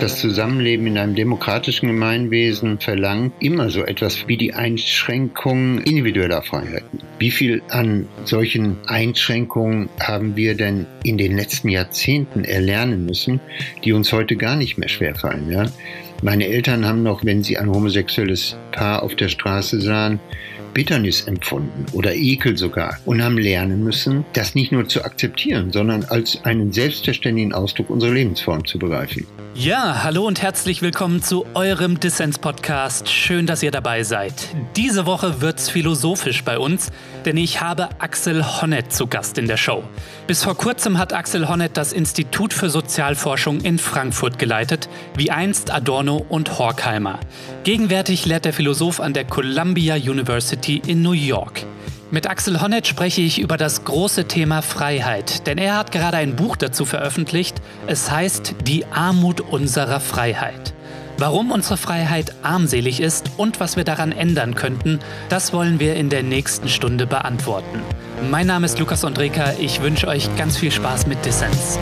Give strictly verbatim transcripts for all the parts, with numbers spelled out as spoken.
Das Zusammenleben in einem demokratischen Gemeinwesen verlangt immer so etwas wie die Einschränkung individueller Freiheiten. Wie viel an solchen Einschränkungen haben wir denn in den letzten Jahrzehnten erlernen müssen, die uns heute gar nicht mehr schwerfallen, ja? Meine Eltern haben noch, wenn sie ein homosexuelles Paar auf der Straße sahen, Bitternis empfunden oder Ekel sogar und haben lernen müssen, das nicht nur zu akzeptieren, sondern als einen selbstverständlichen Ausdruck unserer Lebensform zu begreifen. Ja, hallo und herzlich willkommen zu eurem Dissens-Podcast. Schön, dass ihr dabei seid. Diese Woche wird's philosophisch bei uns, denn ich habe Axel Honneth zu Gast in der Show. Bis vor kurzem hat Axel Honneth das Institut für Sozialforschung in Frankfurt geleitet, wie einst Adorno und Horkheimer. Gegenwärtig lehrt der Philosoph an der Columbia University in New York. Mit Axel Honneth spreche ich über das große Thema Freiheit, denn er hat gerade ein Buch dazu veröffentlicht. Es heißt Die Armut unserer Freiheit. Warum unsere Freiheit armselig ist und was wir daran ändern könnten, das wollen wir in der nächsten Stunde beantworten. Mein Name ist Lukas Ondreka, ich wünsche euch ganz viel Spaß mit Dissens.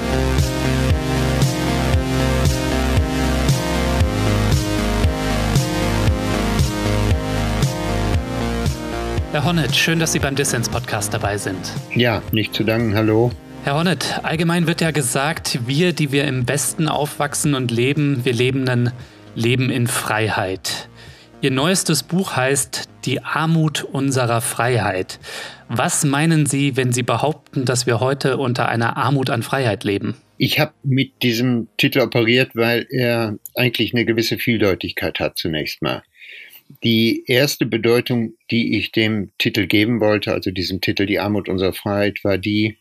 Herr Honneth, schön, dass Sie beim Dissens-Podcast dabei sind. Ja, nicht zu danken, hallo. Herr Honneth, allgemein wird ja gesagt, wir, die wir im Westen aufwachsen und leben, wir leben ein Leben in Freiheit. Ihr neuestes Buch heißt Die Armut unserer Freiheit. Was meinen Sie, wenn Sie behaupten, dass wir heute unter einer Armut an Freiheit leben? Ich habe mit diesem Titel operiert, weil er eigentlich eine gewisse Vieldeutigkeit hat zunächst mal. Die erste Bedeutung, die ich dem Titel geben wollte, also diesem Titel Die Armut unserer Freiheit, war die,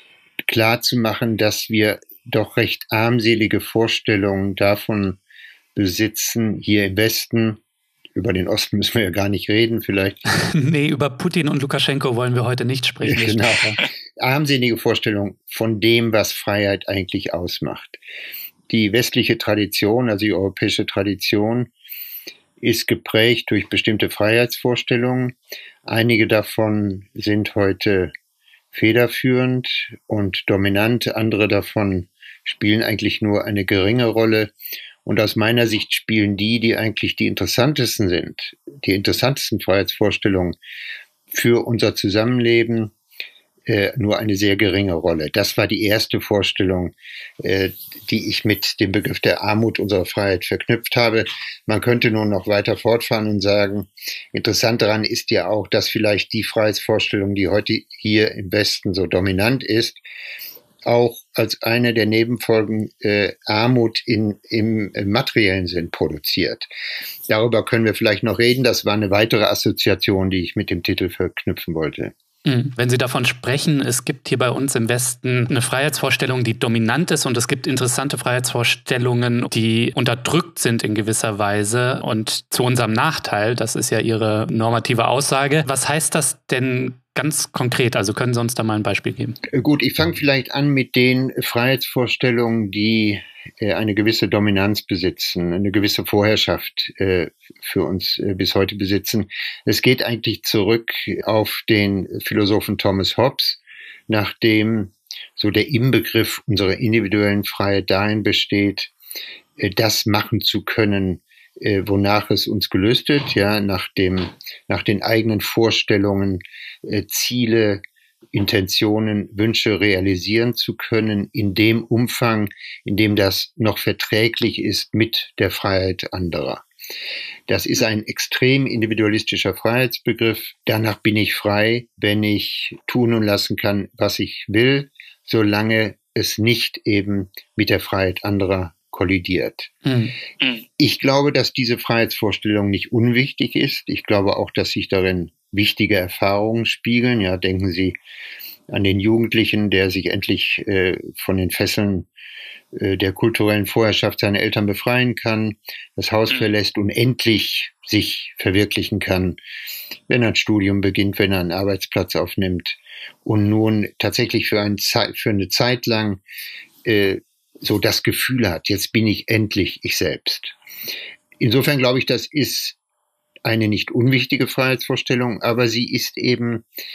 klar zu machen, dass wir doch recht armselige Vorstellungen davon besitzen, hier im Westen. Über den Osten müssen wir ja gar nicht reden, vielleicht. Nee, über Putin und Lukaschenko wollen wir heute nicht sprechen. Genau. Armselige Vorstellungen von dem, was Freiheit eigentlich ausmacht. Die westliche Tradition, also die europäische Tradition, ist geprägt durch bestimmte Freiheitsvorstellungen. Einige davon sind heute federführend und dominant, andere davon spielen eigentlich nur eine geringe Rolle. Und aus meiner Sicht spielen die, die eigentlich die interessantesten sind, die interessantesten Freiheitsvorstellungen für unser Zusammenleben, äh, nur eine sehr geringe Rolle. Das war die erste Vorstellung, äh, die ich mit dem Begriff der Armut unserer Freiheit verknüpft habe. Man könnte nun noch weiter fortfahren und sagen, interessant daran ist ja auch, dass vielleicht die Freiheitsvorstellung, die heute hier im Westen so dominant ist, auch als eine der Nebenfolgen äh, Armut in, im, im materiellen Sinn produziert. Darüber können wir vielleicht noch reden. Das war eine weitere Assoziation, die ich mit dem Titel verknüpfen wollte. Wenn Sie davon sprechen, es gibt hier bei uns im Westen eine Freiheitsvorstellung, die dominant ist, und es gibt interessante Freiheitsvorstellungen, die unterdrückt sind in gewisser Weise und zu unserem Nachteil. Das ist ja Ihre normative Aussage. Was heißt das denn ganz konkret? Also können Sie uns da mal ein Beispiel geben? Gut, ich fange vielleicht an mit den Freiheitsvorstellungen, die äh, eine gewisse Dominanz besitzen, eine gewisse Vorherrschaft äh, für uns äh, bis heute besitzen. Es geht eigentlich zurück auf den Philosophen Thomas Hobbes, nachdem so der Inbegriff unserer individuellen Freiheit darin besteht, äh, das machen zu können, äh, wonach es uns gelöst wird, ja, nach dem, nach den eigenen Vorstellungen, äh, Ziele, Intentionen, Wünsche realisieren zu können, in dem Umfang, in dem das noch verträglich ist mit der Freiheit anderer. Das ist ein extrem individualistischer Freiheitsbegriff. Danach bin ich frei, wenn ich tun und lassen kann, was ich will, solange es nicht eben mit der Freiheit anderer kollidiert. Mhm. Ich glaube, dass diese Freiheitsvorstellung nicht unwichtig ist. Ich glaube auch, dass sich darin wichtige Erfahrungen spiegeln. Ja, denken Sie an den Jugendlichen, der sich endlich äh, von den Fesseln äh, der kulturellen Vorherrschaft seiner Eltern befreien kann, das Haus verlässt und endlich sich verwirklichen kann, wenn er ein Studium beginnt, wenn er einen Arbeitsplatz aufnimmt und nun tatsächlich für, ein Ze- für eine Zeit lang äh, so das Gefühl hat, jetzt bin ich endlich ich selbst. Insofern glaube ich, das ist eine nicht unwichtige Freiheitsvorstellung, aber sie ist eben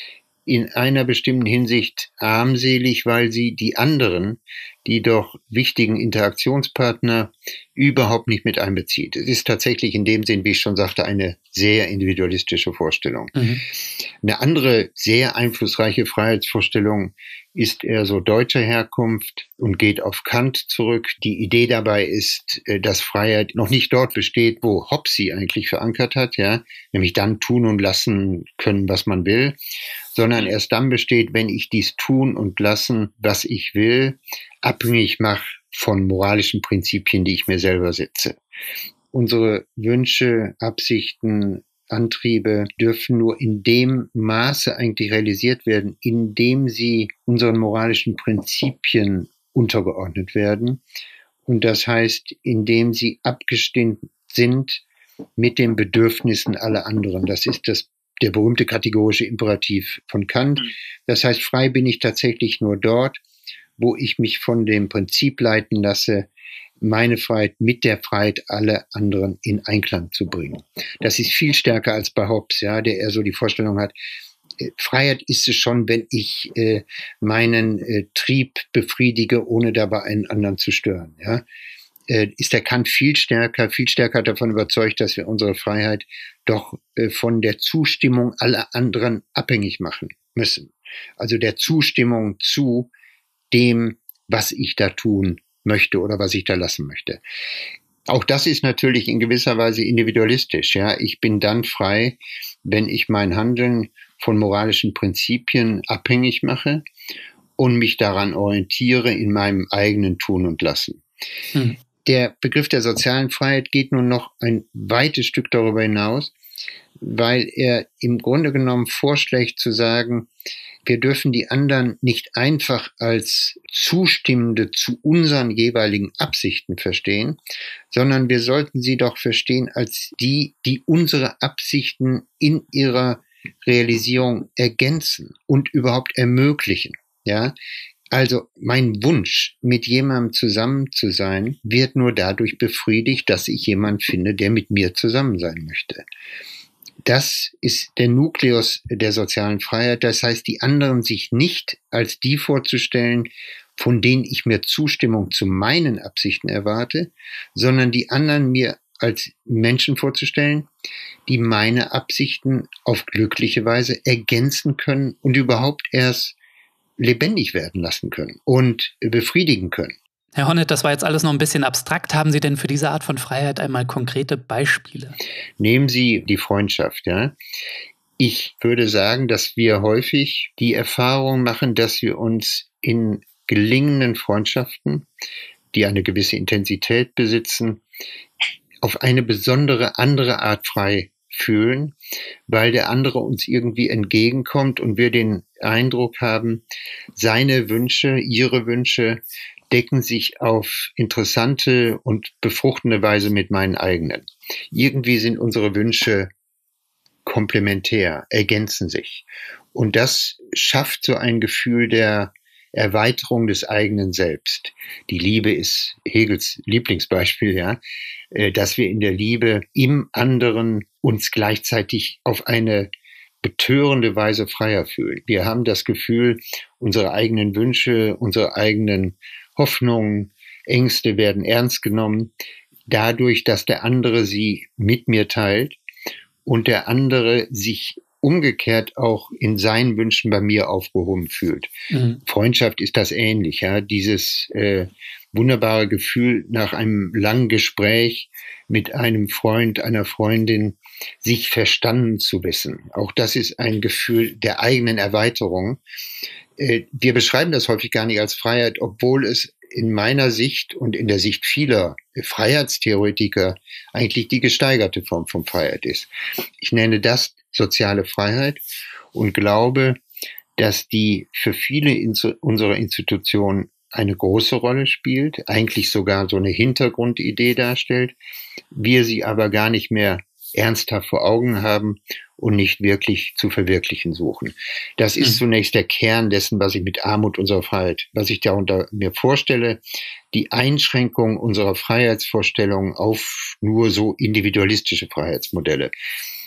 in einer bestimmten Hinsicht armselig, weil sie die anderen, die doch wichtigen Interaktionspartner, überhaupt nicht mit einbezieht. Es ist tatsächlich in dem Sinn, wie ich schon sagte, eine sehr individualistische Vorstellung. Mhm. Eine andere sehr einflussreiche Freiheitsvorstellung ist eher so deutscher Herkunft und geht auf Kant zurück. Die Idee dabei ist, dass Freiheit noch nicht dort besteht, wo Hobbes sie eigentlich verankert hat, ja, nämlich dann tun und lassen können, was man will, sondern erst dann besteht, wenn ich dies tun und lassen, was ich will, abhängig mache von moralischen Prinzipien, die ich mir selber setze. Unsere Wünsche, Absichten, Antriebe dürfen nur in dem Maße eigentlich realisiert werden, in dem sie unseren moralischen Prinzipien untergeordnet werden. Und das heißt, indem sie abgestimmt sind mit den Bedürfnissen aller anderen. Das ist das, der berühmte kategorische Imperativ von Kant. Das heißt, frei bin ich tatsächlich nur dort, wo ich mich von dem Prinzip leiten lasse, meine Freiheit mit der Freiheit aller anderen in Einklang zu bringen. Das ist viel stärker als bei Hobbes, ja, der eher so die Vorstellung hat, äh, Freiheit ist es schon, wenn ich äh, meinen äh, Trieb befriedige, ohne dabei einen anderen zu stören. Ja. Äh, ist der Kant viel stärker, viel stärker davon überzeugt, dass wir unsere Freiheit doch äh, von der Zustimmung aller anderen abhängig machen müssen. Also der Zustimmung zu dem, was ich da tun möchte oder was ich da lassen möchte. Auch das ist natürlich in gewisser Weise individualistisch. Ja, ich bin dann frei, wenn ich mein Handeln von moralischen Prinzipien abhängig mache und mich daran orientiere in meinem eigenen Tun und Lassen. Hm. Der Begriff der sozialen Freiheit geht nun noch ein weites Stück darüber hinaus, weil er im Grunde genommen vorschlägt zu sagen, wir dürfen die anderen nicht einfach als Zustimmende zu unseren jeweiligen Absichten verstehen, sondern wir sollten sie doch verstehen als die, die unsere Absichten in ihrer Realisierung ergänzen und überhaupt ermöglichen. Ja, also mein Wunsch, mit jemandem zusammen zu sein, wird nur dadurch befriedigt, dass ich jemanden finde, der mit mir zusammen sein möchte. Das ist der Nukleus der sozialen Freiheit. Das heißt, die anderen sich nicht als die vorzustellen, von denen ich mir Zustimmung zu meinen Absichten erwarte, sondern die anderen mir als Menschen vorzustellen, die meine Absichten auf glückliche Weise ergänzen können und überhaupt erst lebendig werden lassen können und befriedigen können. Herr Honneth, das war jetzt alles noch ein bisschen abstrakt. Haben Sie denn für diese Art von Freiheit einmal konkrete Beispiele? Nehmen Sie die Freundschaft, ja. Ich würde sagen, dass wir häufig die Erfahrung machen, dass wir uns in gelingenden Freundschaften, die eine gewisse Intensität besitzen, auf eine besondere andere Art frei fühlen, weil der andere uns irgendwie entgegenkommt und wir den Eindruck haben, seine Wünsche, ihre Wünsche decken sich auf interessante und befruchtende Weise mit meinen eigenen. Irgendwie sind unsere Wünsche komplementär, ergänzen sich. Und das schafft so ein Gefühl der Erweiterung des eigenen Selbst. Die Liebe ist Hegels Lieblingsbeispiel, ja, dass wir in der Liebe im anderen uns gleichzeitig auf eine betörende Weise freier fühlen. Wir haben das Gefühl, unsere eigenen Wünsche, unsere eigenen Hoffnungen, Ängste werden ernst genommen, dadurch, dass der andere sie mit mir teilt und der andere sich umgekehrt auch in seinen Wünschen bei mir aufgehoben fühlt. Mhm. Freundschaft ist das ähnlich, ja, dieses äh, wunderbare Gefühl nach einem langen Gespräch mit einem Freund, einer Freundin, sich verstanden zu wissen. Auch das ist ein Gefühl der eigenen Erweiterung. Äh, wir beschreiben das häufig gar nicht als Freiheit, obwohl es in meiner Sicht und in der Sicht vieler Freiheitstheoretiker eigentlich die gesteigerte Form von Freiheit ist. Ich nenne das soziale Freiheit und glaube, dass die für viele unserer Institutionen eine große Rolle spielt, eigentlich sogar so eine Hintergrundidee darstellt, wir sie aber gar nicht mehr ernsthaft vor Augen haben und nicht wirklich zu verwirklichen suchen. Das ist mhm. zunächst der Kern dessen, was ich mit Armut unserer Freiheit, was ich darunter mir vorstelle, die Einschränkung unserer Freiheitsvorstellungen auf nur so individualistische Freiheitsmodelle.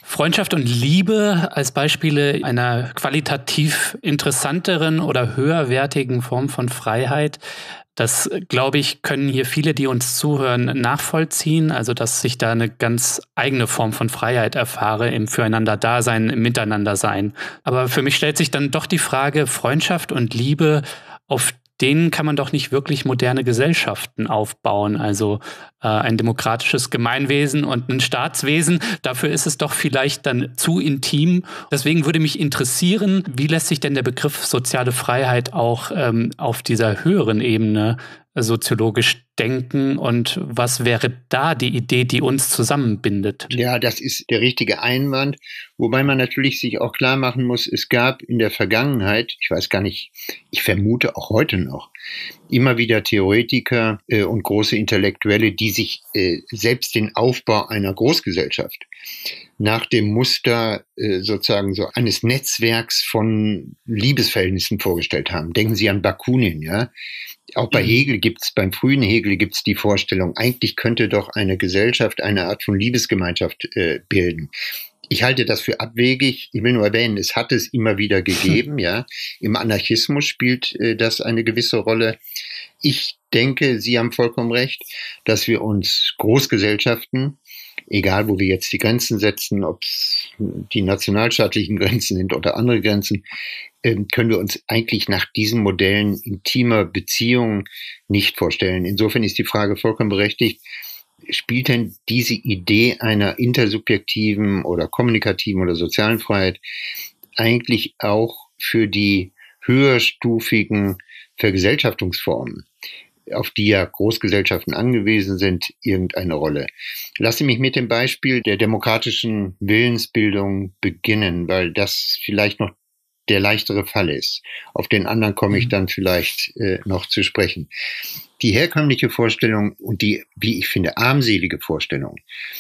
Freundschaft und Liebe als Beispiele einer qualitativ interessanteren oder höherwertigen Form von Freiheit. Das, glaube ich, können hier viele, die uns zuhören, nachvollziehen. Also, dass ich da eine ganz eigene Form von Freiheit erfahre im Füreinander-Dasein, im Miteinander-Sein. Aber für mich stellt sich dann doch die Frage, Freundschaft und Liebe, auf denen kann man doch nicht wirklich moderne Gesellschaften aufbauen. Also äh, ein demokratisches Gemeinwesen und ein Staatswesen, dafür ist es doch vielleicht dann zu intim. Deswegen würde mich interessieren, wie lässt sich denn der Begriff soziale Freiheit auch ähm, auf dieser höheren Ebene soziologisch denken und was wäre da die Idee, die uns zusammenbindet? Ja, das ist der richtige Einwand, wobei man natürlich sich auch klar machen muss, es gab in der Vergangenheit, ich weiß gar nicht, ich vermute auch heute noch, immer wieder Theoretiker äh, und große Intellektuelle, die sich äh, selbst den Aufbau einer Großgesellschaft nach dem Muster äh, sozusagen so eines Netzwerks von Liebesverhältnissen vorgestellt haben. Denken Sie an Bakunin, ja. Auch bei Hegel gibt's, beim frühen Hegel gibt's die Vorstellung, eigentlich könnte doch eine Gesellschaft eine Art von Liebesgemeinschaft äh, bilden. Ich halte das für abwegig. Ich will nur erwähnen, es hat es immer wieder gegeben, ja. Im Anarchismus spielt äh, das eine gewisse Rolle. Ich denke, Sie haben vollkommen recht, dass wir uns Großgesellschaften, egal wo wir jetzt die Grenzen setzen, ob es die nationalstaatlichen Grenzen sind oder andere Grenzen, können wir uns eigentlich nach diesen Modellen intimer Beziehungen nicht vorstellen. Insofern ist die Frage vollkommen berechtigt. Spielt denn diese Idee einer intersubjektiven oder kommunikativen oder sozialen Freiheit eigentlich auch für die höherstufigen Vergesellschaftungsformen, auf die ja Großgesellschaften angewiesen sind, irgendeine Rolle? Lasse mich mit dem Beispiel der demokratischen Willensbildung beginnen, weil das vielleicht noch der leichtere Fall ist. Auf den anderen komme ich dann vielleicht äh, noch zu sprechen. Die herkömmliche Vorstellung und die, wie ich finde, armselige Vorstellung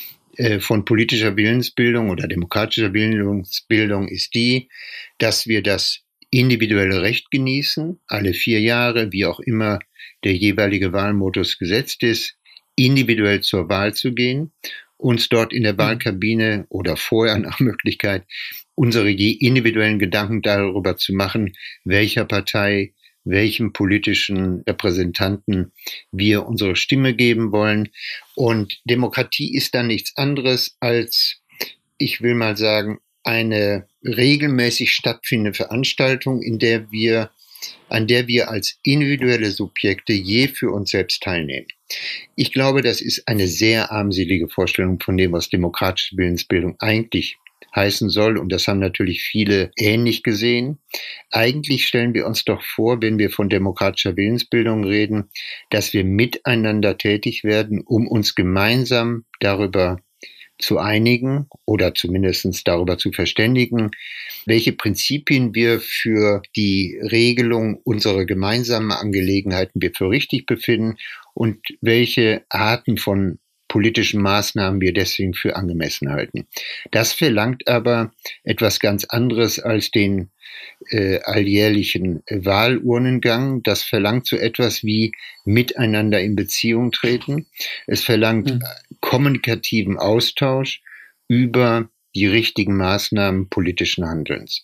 äh, von politischer Willensbildung oder demokratischer Willensbildung ist die, dass wir das individuelle Recht genießen, alle vier Jahre, wie auch immer der jeweilige Wahlmodus gesetzt ist, individuell zur Wahl zu gehen, uns dort in der Wahlkabine oder vorher nach Möglichkeit unsere individuellen Gedanken darüber zu machen, welcher Partei, welchem politischen Repräsentanten wir unsere Stimme geben wollen. Und Demokratie ist dann nichts anderes als, ich will mal sagen, eine regelmäßig stattfindende Veranstaltung, in der wir, an der wir als individuelle Subjekte je für uns selbst teilnehmen. Ich glaube, das ist eine sehr armselige Vorstellung von dem, was demokratische Willensbildung eigentlich heißen soll. Und das haben natürlich viele ähnlich gesehen. Eigentlich stellen wir uns doch vor, wenn wir von demokratischer Willensbildung reden, dass wir miteinander tätig werden, um uns gemeinsam darüber zu einigen oder zumindest darüber zu verständigen, welche Prinzipien wir für die Regelung unserer gemeinsamen Angelegenheiten wir für richtig befinden und welche Arten von politischen Maßnahmen wir deswegen für angemessen halten. Das verlangt aber etwas ganz anderes als den äh, alljährlichen Wahlurnengang. Das verlangt so etwas wie miteinander in Beziehung treten. Es verlangt mhm. kommunikativen Austausch über die richtigen Maßnahmen politischen Handelns.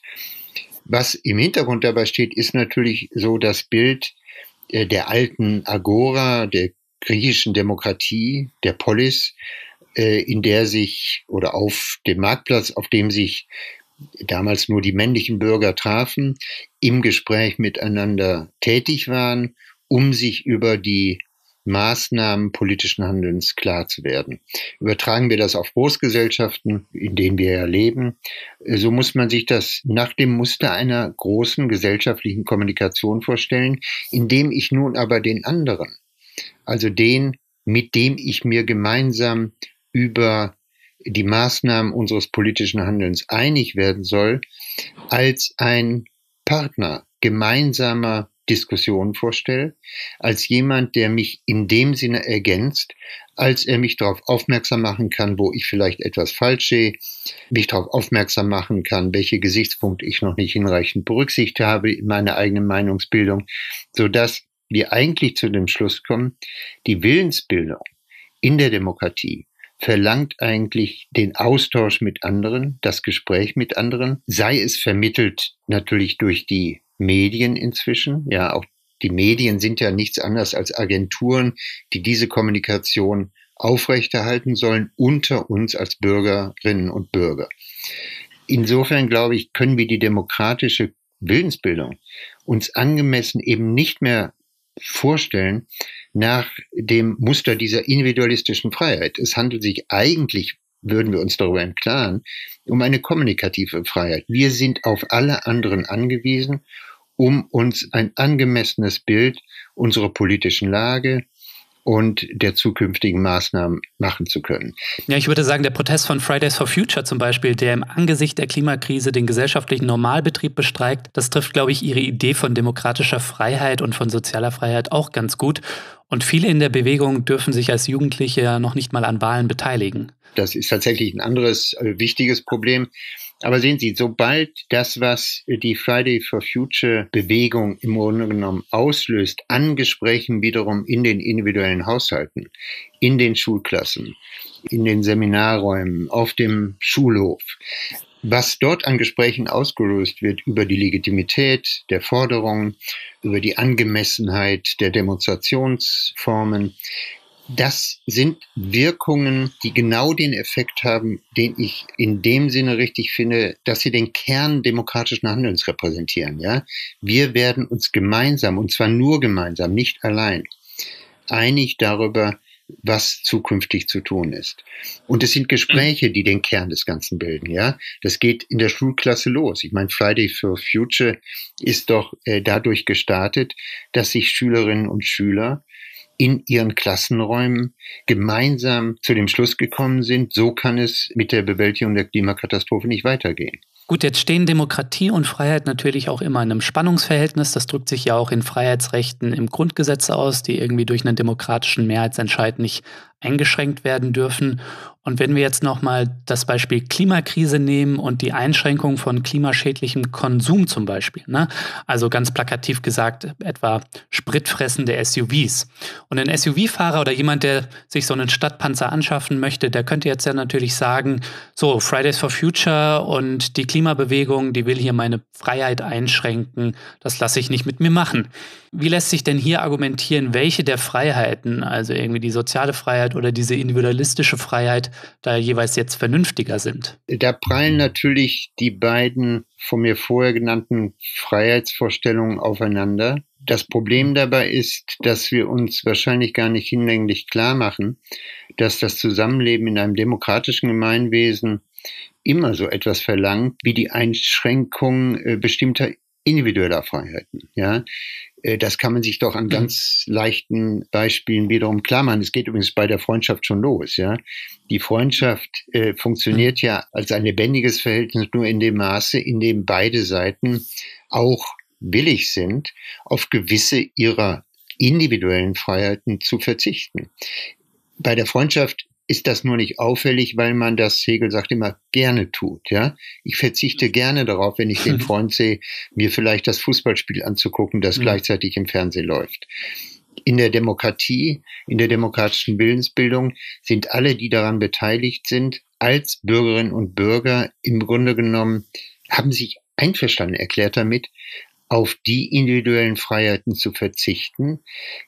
Was im Hintergrund dabei steht, ist natürlich so das Bild äh, der alten Agora, der griechischen Demokratie, der Polis, äh, in der sich oder auf dem Marktplatz, auf dem sich damals nur die männlichen Bürger trafen, im Gespräch miteinander tätig waren, um sich über die Maßnahmen politischen Handelns klar zu werden. Übertragen wir das auf Großgesellschaften, in denen wir ja leben, so muss man sich das nach dem Muster einer großen gesellschaftlichen Kommunikation vorstellen, indem ich nun aber den anderen, also den, mit dem ich mir gemeinsam über die Maßnahmen unseres politischen Handelns einig werden soll, als ein Partner gemeinsamer Diskussionen vorstelle, als jemand, der mich in dem Sinne ergänzt, als er mich darauf aufmerksam machen kann, wo ich vielleicht etwas falsch sehe, mich darauf aufmerksam machen kann, welche Gesichtspunkte ich noch nicht hinreichend berücksichtigt habe in meiner eigenen Meinungsbildung, sodass wir eigentlich zu dem Schluss kommen, die Willensbildung in der Demokratie verlangt eigentlich den Austausch mit anderen, das Gespräch mit anderen, sei es vermittelt natürlich durch die Medien inzwischen. Ja, auch die Medien sind ja nichts anderes als Agenturen, die diese Kommunikation aufrechterhalten sollen unter uns als Bürgerinnen und Bürger. Insofern, glaube ich, können wir die demokratische Willensbildung uns angemessen eben nicht mehr vorstellen nach dem Muster dieser individualistischen Freiheit. Es handelt sich eigentlich, würden wir uns darüber im Klaren, um eine kommunikative Freiheit. Wir sind auf alle anderen angewiesen, um uns ein angemessenes Bild unserer politischen Lage und der zukünftigen Maßnahmen machen zu können. Ja, ich würde sagen, der Protest von Fridays for Future zum Beispiel, der im Angesicht der Klimakrise den gesellschaftlichen Normalbetrieb bestreikt, das trifft, glaube ich, ihre Idee von demokratischer Freiheit und von sozialer Freiheit auch ganz gut. Und viele in der Bewegung dürfen sich als Jugendliche ja noch nicht mal an Wahlen beteiligen. Das ist tatsächlich ein anderes äh, wichtiges Problem. Aber sehen Sie, sobald das, was die Friday for Future Bewegung im Grunde genommen auslöst, an Gesprächen wiederum in den individuellen Haushalten, in den Schulklassen, in den Seminarräumen, auf dem Schulhof, was dort an Gesprächen ausgelöst wird über die Legitimität der Forderungen, über die Angemessenheit der Demonstrationsformen, das sind Wirkungen, die genau den Effekt haben, den ich in dem Sinne richtig finde, dass sie den Kern demokratischen Handelns repräsentieren. Ja, wir werden uns gemeinsam, und zwar nur gemeinsam, nicht allein, einig darüber, was zukünftig zu tun ist. Und es sind Gespräche, die den Kern des Ganzen bilden. Ja, das geht in der Schulklasse los. Ich meine, Friday for Future ist doch äh, dadurch gestartet, dass sich Schülerinnen und Schüler in ihren Klassenräumen gemeinsam zu dem Schluss gekommen sind, so kann es mit der Bewältigung der Klimakatastrophe nicht weitergehen. Gut, jetzt stehen Demokratie und Freiheit natürlich auch immer in einem Spannungsverhältnis. Das drückt sich ja auch in Freiheitsrechten im Grundgesetz aus, die irgendwie durch einen demokratischen Mehrheitsentscheid nicht eingeschränkt werden dürfen. Und wenn wir jetzt nochmal das Beispiel Klimakrise nehmen und die Einschränkung von klimaschädlichem Konsum zum Beispiel, ne? Also ganz plakativ gesagt, etwa spritfressende S U Vs. Und ein S U V-Fahrer oder jemand, der sich so einen Stadtpanzer anschaffen möchte, der könnte jetzt ja natürlich sagen, so, Fridays for Future und die Klimabewegung, die will hier meine Freiheit einschränken, das lasse ich nicht mit mir machen. Wie lässt sich denn hier argumentieren, welche der Freiheiten, also irgendwie die soziale Freiheit oder diese individualistische Freiheit, da jeweils jetzt vernünftiger sind? Da prallen natürlich die beiden von mir vorher genannten Freiheitsvorstellungen aufeinander. Das Problem dabei ist, dass wir uns wahrscheinlich gar nicht hinlänglich klar machen, dass das Zusammenleben in einem demokratischen Gemeinwesen immer so etwas verlangt wie die Einschränkung äh, bestimmter individueller Freiheiten. Ja, äh, das kann man sich doch an ganz leichten Beispielen wiederum klar machen. Es geht übrigens bei der Freundschaft schon los. Ja, die Freundschaft äh, funktioniert ja als ein lebendiges Verhältnis nur in dem Maße, in dem beide Seiten auch willig sind, auf gewisse ihrer individuellen Freiheiten zu verzichten. Bei der Freundschaft ist das nur nicht auffällig, weil man das, Hegel sagt immer, gerne tut. Ja, ich verzichte gerne darauf, wenn ich den Freund sehe, mir vielleicht das Fußballspiel anzugucken, das gleichzeitig im Fernsehen läuft. In der Demokratie, in der demokratischen Willensbildung sind alle, die daran beteiligt sind, als Bürgerinnen und Bürger im Grunde genommen, haben sich einverstanden erklärt damit, auf die individuellen Freiheiten zu verzichten,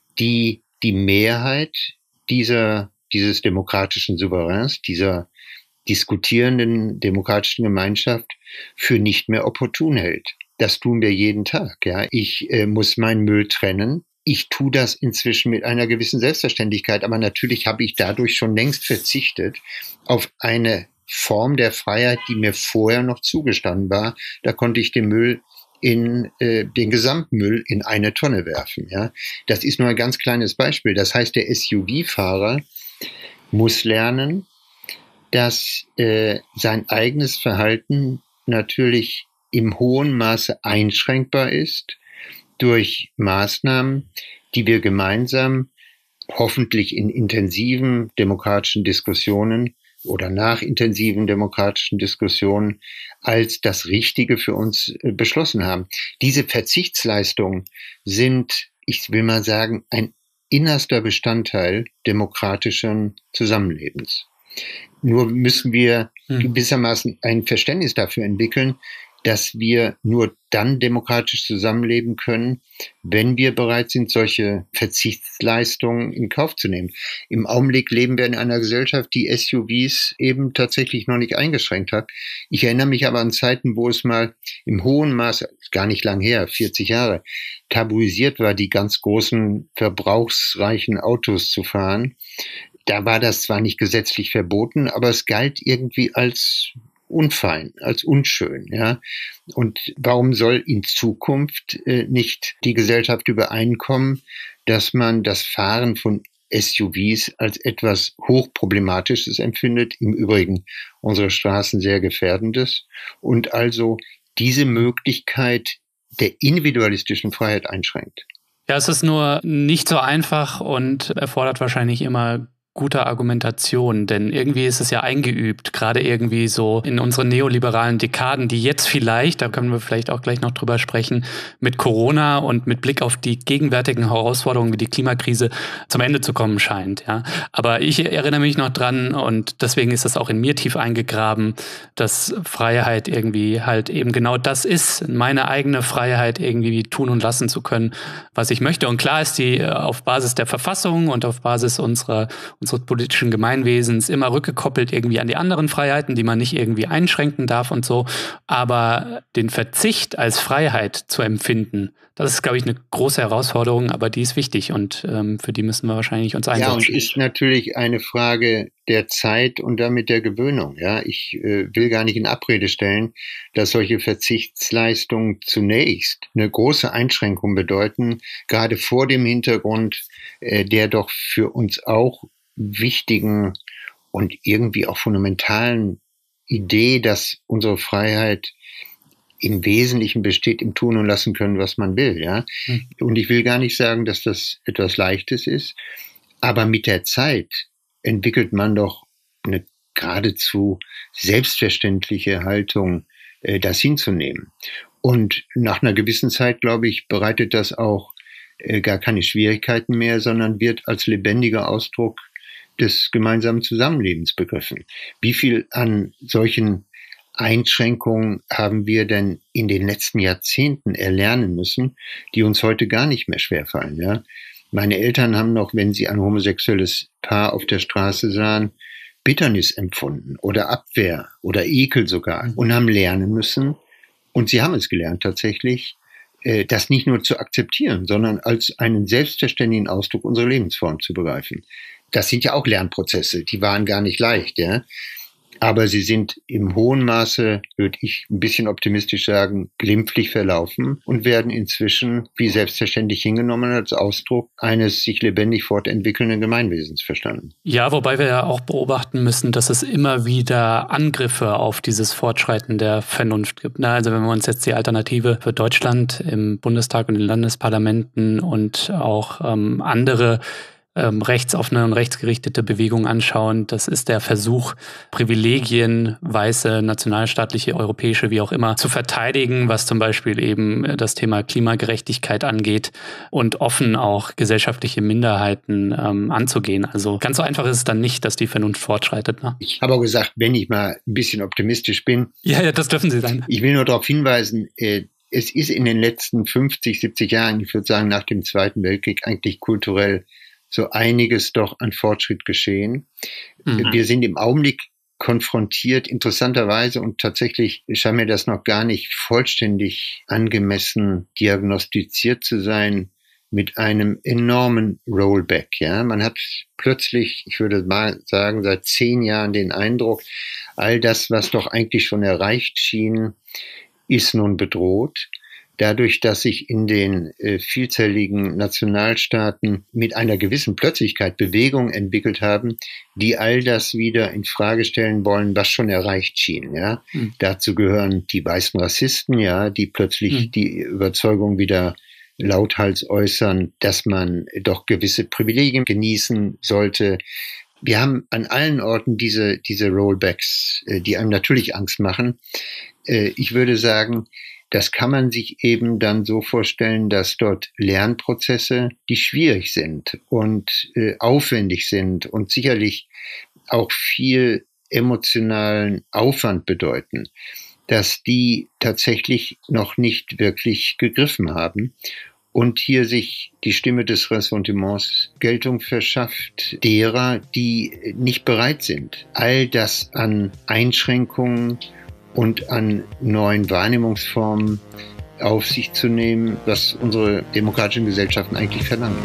die die Mehrheit dieser dieses demokratischen Souveräns, dieser diskutierenden demokratischen Gemeinschaft für nicht mehr opportun hält. Das tun wir jeden Tag. Ja, ich äh, muss meinen Müll trennen. Ich tue das inzwischen mit einer gewissen Selbstverständlichkeit, aber natürlich habe ich dadurch schon längst verzichtet auf eine Form der Freiheit, die mir vorher noch zugestanden war. Da konnte ich den Müll in äh, den Gesamtmüll in eine Tonne werfen. Ja, das ist nur ein ganz kleines Beispiel. Das heißt, der S U V-Fahrer muss lernen, dass äh, sein eigenes Verhalten natürlich im hohen Maße einschränkbar ist durch Maßnahmen, die wir gemeinsam hoffentlich in intensiven demokratischen Diskussionen oder nach intensiven demokratischen Diskussionen als das Richtige für uns äh, beschlossen haben. Diese Verzichtsleistungen sind, ich will mal sagen, ein innerster Bestandteil demokratischen Zusammenlebens. Nur müssen wir Hm. gewissermaßen ein Verständnis dafür entwickeln, dass wir nur dann demokratisch zusammenleben können, wenn wir bereit sind, solche Verzichtsleistungen in Kauf zu nehmen. Im Augenblick leben wir in einer Gesellschaft, die S U Vs eben tatsächlich noch nicht eingeschränkt hat. Ich erinnere mich aber an Zeiten, wo es mal im hohen Maße, gar nicht lang her, vierzig Jahre, tabuisiert war, die ganz großen, verbrauchsreichen Autos zu fahren. Da war das zwar nicht gesetzlich verboten, aber es galt irgendwie als unfein, als unschön, ja. Und warum soll in Zukunft äh, nicht die Gesellschaft übereinkommen, dass man das Fahren von S U Vs als etwas Hochproblematisches empfindet, im Übrigen unsere Straßen sehr gefährdendes, und also diese Möglichkeit der individualistischen Freiheit einschränkt? Ja, es ist nur nicht so einfach und erfordert wahrscheinlich immer gute Argumentation, denn irgendwie ist es ja eingeübt, gerade irgendwie so in unseren neoliberalen Dekaden, die jetzt vielleicht, da können wir vielleicht auch gleich noch drüber sprechen, mit Corona und mit Blick auf die gegenwärtigen Herausforderungen wie die Klimakrise zum Ende zu kommen scheint. Ja. Aber ich erinnere mich noch dran und deswegen ist das auch in mir tief eingegraben, dass Freiheit irgendwie halt eben genau das ist, meine eigene Freiheit irgendwie tun und lassen zu können, was ich möchte. Und klar ist die auf Basis der Verfassung und auf Basis unserer unseres politischen Gemeinwesens immer rückgekoppelt irgendwie an die anderen Freiheiten, die man nicht irgendwie einschränken darf und so. Aber den Verzicht als Freiheit zu empfinden, das ist, glaube ich, eine große Herausforderung, aber die ist wichtig und ähm, für die müssen wir wahrscheinlich uns einsetzen. Ja, und ist natürlich eine Frage der Zeit und damit der Gewöhnung. Ja, ich äh, will gar nicht in Abrede stellen, dass solche Verzichtsleistungen zunächst eine große Einschränkung bedeuten, gerade vor dem Hintergrund äh, der doch für uns auch wichtigen und irgendwie auch fundamentalen Idee, dass unsere Freiheit im Wesentlichen besteht im Tun und Lassen können, was man will, ja. Hm. Und ich will gar nicht sagen, dass das etwas Leichtes ist, aber mit der Zeit entwickelt man doch eine geradezu selbstverständliche Haltung, äh, das hinzunehmen. Und nach einer gewissen Zeit, glaube ich, bereitet das auch äh, gar keine Schwierigkeiten mehr, sondern wird als lebendiger Ausdruck des gemeinsamen Zusammenlebens begriffen. Wie viel an solchen Einschränkungen haben wir denn in den letzten Jahrzehnten erlernen müssen, die uns heute gar nicht mehr schwerfallen, ja? Meine Eltern haben noch, wenn sie ein homosexuelles Paar auf der Straße sahen, Bitternis empfunden oder Abwehr oder Ekel sogar und haben lernen müssen, und sie haben es gelernt tatsächlich, das nicht nur zu akzeptieren, sondern als einen selbstverständlichen Ausdruck unserer Lebensform zu begreifen. Das sind ja auch Lernprozesse, die waren gar nicht leicht, ja. Aber sie sind im hohen Maße, würde ich ein bisschen optimistisch sagen, glimpflich verlaufen und werden inzwischen wie selbstverständlich hingenommen als Ausdruck eines sich lebendig fortentwickelnden Gemeinwesens verstanden. Ja, wobei wir ja auch beobachten müssen, dass es immer wieder Angriffe auf dieses Fortschreiten der Vernunft gibt. Also wenn wir uns jetzt die Alternative für Deutschland im Bundestag und in den Landesparlamenten und auch ähm, andere Ähm, rechtsoffene und rechtsgerichtete Bewegung anschauen. Das ist der Versuch, Privilegien, weiße, nationalstaatliche, europäische, wie auch immer, zu verteidigen, was zum Beispiel eben das Thema Klimagerechtigkeit angeht und offen auch gesellschaftliche Minderheiten ähm, anzugehen. Also ganz so einfach ist es dann nicht, dass die Vernunft fortschreitet. Ne? Ich habe auch gesagt, wenn ich mal ein bisschen optimistisch bin. Ja, ja, das dürfen Sie sein. Ich will nur darauf hinweisen, äh, es ist in den letzten fünfzig, siebzig Jahren, ich würde sagen nach dem Zweiten Weltkrieg, eigentlich kulturell so einiges doch an Fortschritt geschehen. Mhm. Wir sind im Augenblick konfrontiert, interessanterweise, und tatsächlich scheint mir das noch gar nicht vollständig angemessen diagnostiziert zu sein, mit einem enormen Rollback. Ja, man hat plötzlich, ich würde mal sagen, seit zehn Jahren den Eindruck, all das, was doch eigentlich schon erreicht schien, ist nun bedroht. Dadurch, dass sich in den äh, vielzähligen Nationalstaaten mit einer gewissen Plötzlichkeit Bewegungen entwickelt haben, die all das wieder in Frage stellen wollen, was schon erreicht schien. Ja, mhm. Dazu gehören die weißen Rassisten, ja, die plötzlich mhm. die Überzeugung wieder lauthals äußern, dass man doch gewisse Privilegien genießen sollte. Wir haben an allen Orten diese diese Rollbacks, äh, die einem natürlich Angst machen. Äh, ich würde sagen, Das kann man sich eben dann so vorstellen, dass dort Lernprozesse, die schwierig sind und äh, aufwendig sind und sicherlich auch viel emotionalen Aufwand bedeuten, dass die tatsächlich noch nicht wirklich gegriffen haben und hier sich die Stimme des Ressentiments Geltung verschafft derer, die nicht bereit sind, all das an Einschränkungen und an neuen Wahrnehmungsformen auf sich zu nehmen, was unsere demokratischen Gesellschaften eigentlich verlangen.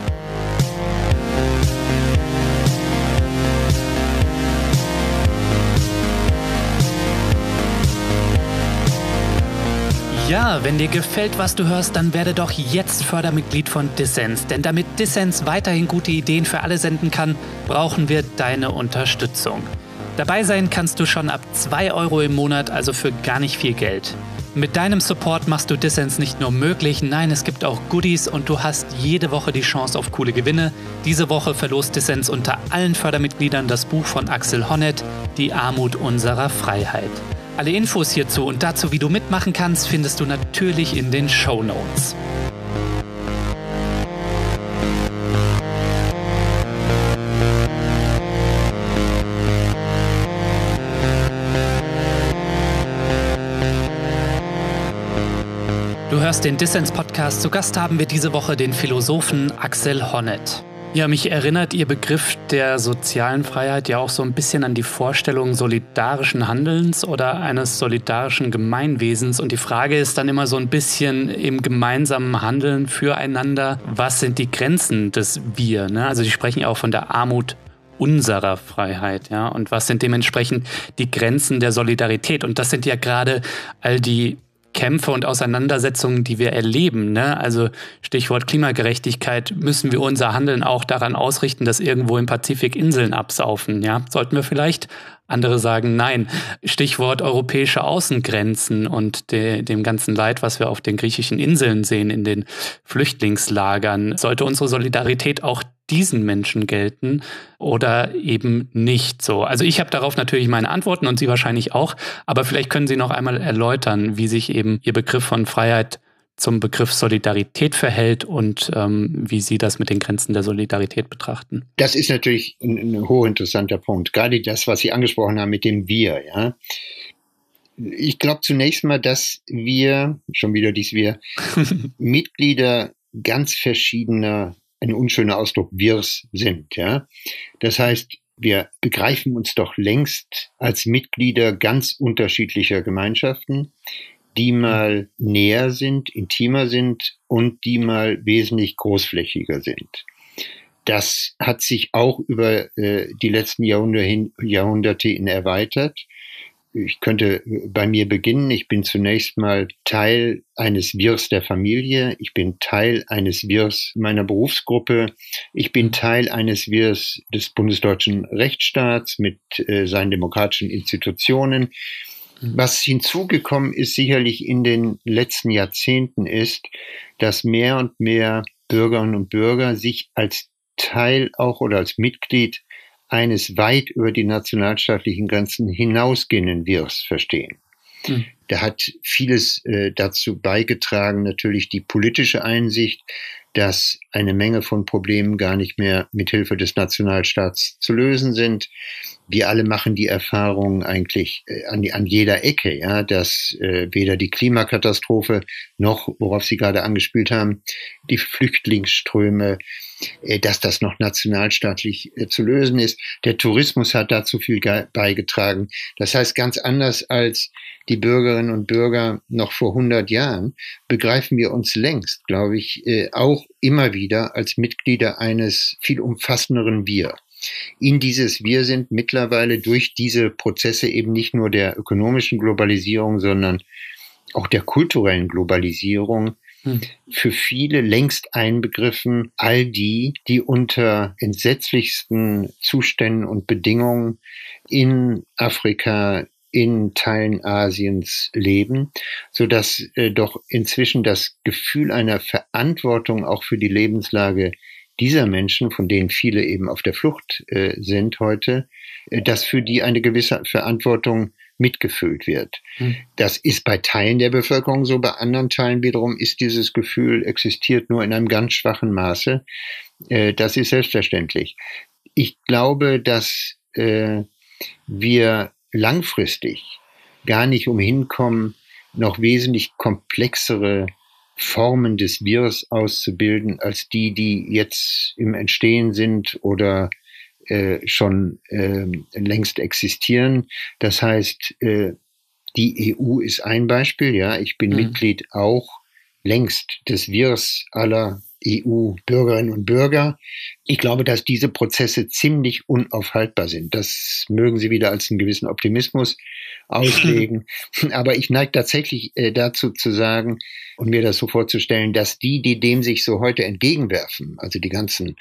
Ja, wenn dir gefällt, was du hörst, dann werde doch jetzt Fördermitglied von Dissens. Denn damit Dissens weiterhin gute Ideen für alle senden kann, brauchen wir deine Unterstützung. Dabei sein kannst du schon ab zwei Euro im Monat, also für gar nicht viel Geld. Mit deinem Support machst du Dissens nicht nur möglich, nein, es gibt auch Goodies und du hast jede Woche die Chance auf coole Gewinne. Diese Woche verlost Dissens unter allen Fördermitgliedern das Buch von Axel Honneth, Die Armut unserer Freiheit. Alle Infos hierzu und dazu, wie du mitmachen kannst, findest du natürlich in den Shownotes. Du hörst den Dissens-Podcast. Zu Gast haben wir diese Woche den Philosophen Axel Honneth. Ja, mich erinnert Ihr Begriff der sozialen Freiheit ja auch so ein bisschen an die Vorstellung solidarischen Handelns oder eines solidarischen Gemeinwesens. Und die Frage ist dann immer so ein bisschen im gemeinsamen Handeln füreinander, was sind die Grenzen des Wir? Ne? Also Sie sprechen ja auch von der Armut unserer Freiheit, ja. Und was sind dementsprechend die Grenzen der Solidarität? Und das sind ja gerade all die Kämpfe und Auseinandersetzungen, die wir erleben, ne? Also Stichwort Klimagerechtigkeit, müssen wir unser Handeln auch daran ausrichten, dass irgendwo im Pazifik Inseln absaufen, ja? Sollten wir vielleicht? Andere sagen nein. Stichwort europäische Außengrenzen und de, dem ganzen Leid, was wir auf den griechischen Inseln sehen, in den Flüchtlingslagern. Sollte unsere Solidarität auch diesen Menschen gelten oder eben nicht so? Also ich habe darauf natürlich meine Antworten und Sie wahrscheinlich auch, aber vielleicht können Sie noch einmal erläutern, wie sich eben Ihr Begriff von Freiheit zum Begriff Solidarität verhält und ähm, wie Sie das mit den Grenzen der Solidarität betrachten. Das ist natürlich ein, ein hochinteressanter Punkt. Gerade das, was Sie angesprochen haben mit dem Wir. Ja. Ich glaube zunächst mal, dass wir, schon wieder dies Wir, Mitglieder ganz verschiedener, ein unschöner Ausdruck, Wirs sind. Ja. Das heißt, wir begreifen uns doch längst als Mitglieder ganz unterschiedlicher Gemeinschaften, die mal näher sind, intimer sind und die mal wesentlich großflächiger sind. Das hat sich auch über äh, die letzten Jahrhunderte hin, Jahrhunderte hin erweitert. Ich könnte bei mir beginnen. Ich bin zunächst mal Teil eines Wirs der Familie. Ich bin Teil eines Wirs meiner Berufsgruppe. Ich bin Teil eines Wirs des bundesdeutschen Rechtsstaats mit äh, seinen demokratischen Institutionen. Was hinzugekommen ist sicherlich in den letzten Jahrzehnten ist, dass mehr und mehr Bürgerinnen und Bürger sich als Teil auch oder als Mitglied eines weit über die nationalstaatlichen Grenzen hinausgehenden Wirs verstehen. Mhm. Da hat vieles äh, dazu beigetragen, natürlich die politische Einsicht, dass eine Menge von Problemen gar nicht mehr mit Hilfe des Nationalstaats zu lösen sind. Wir alle machen die Erfahrung eigentlich äh, an, an jeder Ecke, ja, dass äh, weder die Klimakatastrophe noch, worauf Sie gerade angespielt haben, die Flüchtlingsströme, äh, dass das noch nationalstaatlich äh, zu lösen ist. Der Tourismus hat dazu viel beigetragen. Das heißt, ganz anders als die Bürgerinnen und Bürger noch vor hundert Jahren, begreifen wir uns längst, glaube ich, äh, auch immer wieder als Mitglieder eines viel umfassenderen Wir. In dieses Wir sind mittlerweile durch diese Prozesse eben nicht nur der ökonomischen Globalisierung, sondern auch der kulturellen Globalisierung hm. für viele längst einbegriffen, all die, die unter entsetzlichsten Zuständen und Bedingungen in Afrika, in Teilen Asiens leben, so dass äh, doch inzwischen das Gefühl einer Verantwortung auch für die Lebenslage dieser Menschen, von denen viele eben auf der Flucht äh, sind heute, äh, dass für die eine gewisse Verantwortung mitgefühlt wird. Hm. Das ist bei Teilen der Bevölkerung so, bei anderen Teilen wiederum ist dieses Gefühl, existiert nur in einem ganz schwachen Maße. Äh, das ist selbstverständlich. Ich glaube, dass äh, wir langfristig gar nicht umhin kommen, noch wesentlich komplexere Formen des Wirs auszubilden, als die, die jetzt im Entstehen sind oder äh, schon äh, längst existieren. Das heißt, äh, die E U ist ein Beispiel, ja, ich bin mhm. Mitglied auch längst des Wirs aller E U-Bürgerinnen und Bürger. Ich glaube, dass diese Prozesse ziemlich unaufhaltbar sind. Das mögen Sie wieder als einen gewissen Optimismus auslegen. Aber ich neige tatsächlich äh, dazu zu sagen und mir das so vorzustellen, dass die, die dem sich so heute entgegenwerfen, also die ganzen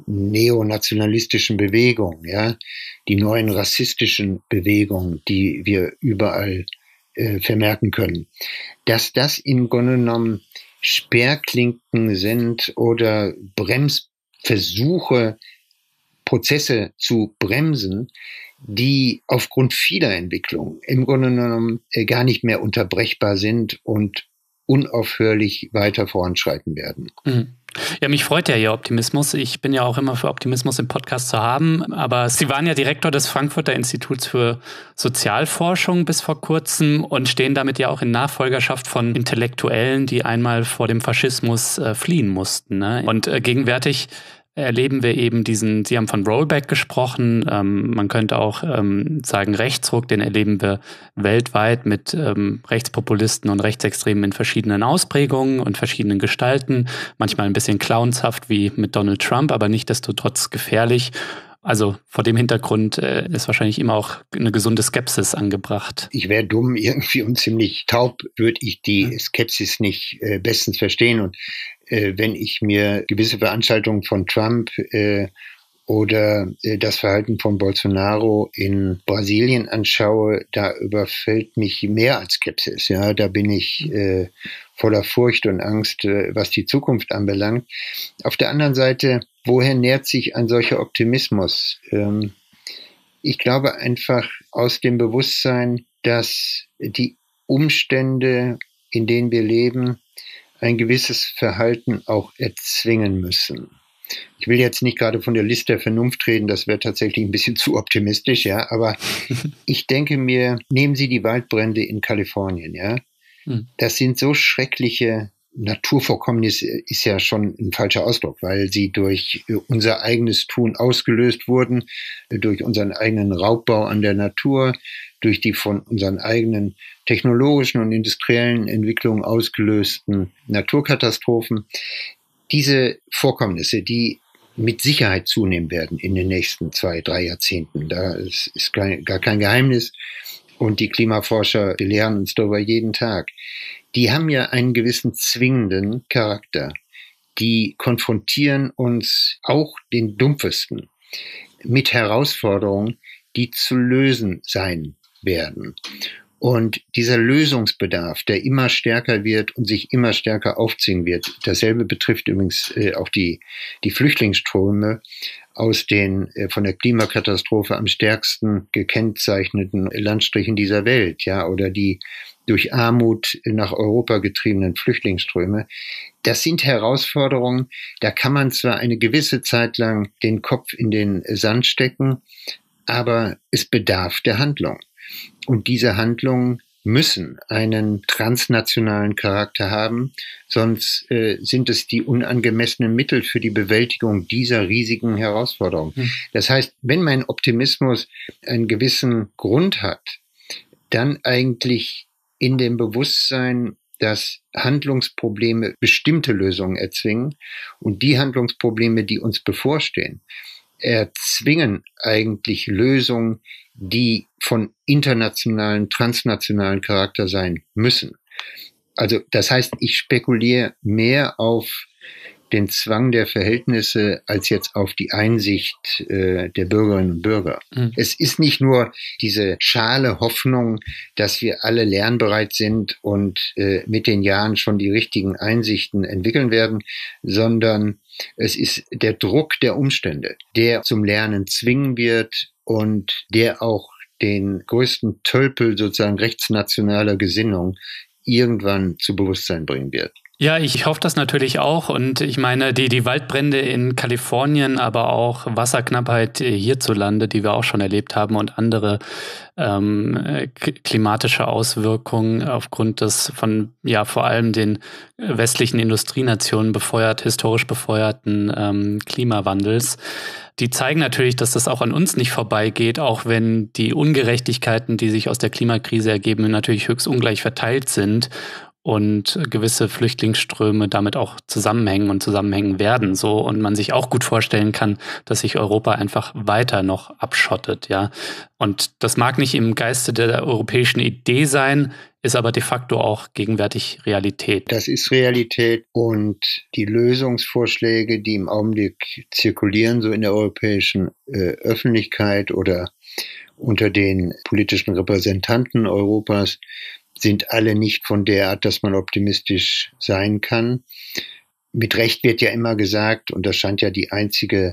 neonationalistischen Bewegungen, ja, die neuen rassistischen Bewegungen, die wir überall äh, vermerken können, dass das im Grunde genommen Sperrklinken sind oder Bremsversuche, Prozesse zu bremsen, die aufgrund vieler Entwicklungen im Grunde genommen gar nicht mehr unterbrechbar sind und unaufhörlich weiter voranschreiten werden. Mhm. Ja, mich freut ja Ihr Optimismus. Ich bin ja auch immer für Optimismus im Podcast zu haben. Aber Sie waren ja Direktor des Frankfurter Instituts für Sozialforschung bis vor kurzem und stehen damit ja auch in Nachfolgerschaft von Intellektuellen, die einmal vor dem Faschismus äh, fliehen mussten. Ne? Und äh, gegenwärtig erleben wir eben diesen, Sie haben von Rollback gesprochen, ähm, man könnte auch ähm, sagen Rechtsruck, den erleben wir weltweit mit ähm, Rechtspopulisten und Rechtsextremen in verschiedenen Ausprägungen und verschiedenen Gestalten, manchmal ein bisschen clownshaft wie mit Donald Trump, aber nichtsdestotrotz gefährlich. Also vor dem Hintergrund äh, ist wahrscheinlich immer auch eine gesunde Skepsis angebracht. Ich wäre dumm irgendwie und ziemlich taub, würde ich die Skepsis nicht äh, bestens verstehen. Und äh, wenn ich mir gewisse Veranstaltungen von Trump äh, oder äh, das Verhalten von Bolsonaro in Brasilien anschaue, da überfällt mich mehr als Skepsis. Ja, da bin ich äh, voller Furcht und Angst, äh, was die Zukunft anbelangt. Auf der anderen Seite, woher nährt sich ein solcher Optimismus? Ähm, ich glaube einfach aus dem Bewusstsein, dass die Umstände, in denen wir leben, ein gewisses Verhalten auch erzwingen müssen. Ich will jetzt nicht gerade von der List der Vernunft reden, das wäre tatsächlich ein bisschen zu optimistisch, ja, aber ich denke mir, nehmen Sie die Waldbrände in Kalifornien, ja. Das sind so schreckliche Naturvorkommnisse, ist ja schon ein falscher Ausdruck, weil sie durch unser eigenes Tun ausgelöst wurden, durch unseren eigenen Raubbau an der Natur, durch die von unseren eigenen technologischen und industriellen Entwicklungen ausgelösten Naturkatastrophen. Diese Vorkommnisse, die mit Sicherheit zunehmen werden in den nächsten zwei, drei Jahrzehnten, da ist, ist gar kein Geheimnis. Und die Klimaforscher belehren uns darüber jeden Tag. Die haben ja einen gewissen zwingenden Charakter. Die konfrontieren uns, auch den Dumpfesten, mit Herausforderungen, die zu lösen sein werden. Und dieser Lösungsbedarf, der immer stärker wird und sich immer stärker aufziehen wird, dasselbe betrifft übrigens äh, auch die, die Flüchtlingsströme aus den äh, von der Klimakatastrophe am stärksten gekennzeichneten Landstrichen dieser Welt, ja, oder die durch Armut nach Europa getriebenen Flüchtlingsströme. Das sind Herausforderungen, da kann man zwar eine gewisse Zeit lang den Kopf in den Sand stecken, aber es bedarf der Handlung. Und diese Handlungen müssen einen transnationalen Charakter haben, sonst äh, sind es die unangemessenen Mittel für die Bewältigung dieser riesigen Herausforderungen. Hm. Das heißt, wenn mein Optimismus einen gewissen Grund hat, dann eigentlich in dem Bewusstsein, dass Handlungsprobleme bestimmte Lösungen erzwingen und die Handlungsprobleme, die uns bevorstehen, erzwingen eigentlich Lösungen, die von internationalen, transnationalen Charakter sein müssen. Also das heißt, ich spekuliere mehr auf den Zwang der Verhältnisse als jetzt auf die Einsicht äh, der Bürgerinnen und Bürger. Mhm. Es ist nicht nur diese schale Hoffnung, dass wir alle lernbereit sind und äh, mit den Jahren schon die richtigen Einsichten entwickeln werden, sondern es ist der Druck der Umstände, der zum Lernen zwingen wird und der auch den größten Tölpel sozusagen rechtsnationaler Gesinnung irgendwann zu Bewusstsein bringen wird. Ja, ich hoffe das natürlich auch. Und ich meine, die, die Waldbrände in Kalifornien, aber auch Wasserknappheit hierzulande, die wir auch schon erlebt haben, und andere ähm, klimatische Auswirkungen aufgrund des von, ja, vor allem den westlichen Industrienationen befeuert, historisch befeuerten ähm, Klimawandels. Die zeigen natürlich, dass das auch an uns nicht vorbeigeht, auch wenn die Ungerechtigkeiten, die sich aus der Klimakrise ergeben, natürlich höchst ungleich verteilt sind und gewisse Flüchtlingsströme damit auch zusammenhängen und zusammenhängen werden, so, und man sich auch gut vorstellen kann, dass sich Europa einfach weiter noch abschottet, ja. Und das mag nicht im Geiste der europäischen Idee sein, ist aber de facto auch gegenwärtig Realität. Das ist Realität, und die Lösungsvorschläge, die im Augenblick zirkulieren, so in der europäischen äh, Öffentlichkeit oder unter den politischen Repräsentanten Europas, sind alle nicht von der Art, dass man optimistisch sein kann. Mit Recht wird ja immer gesagt, und das scheint ja die einzige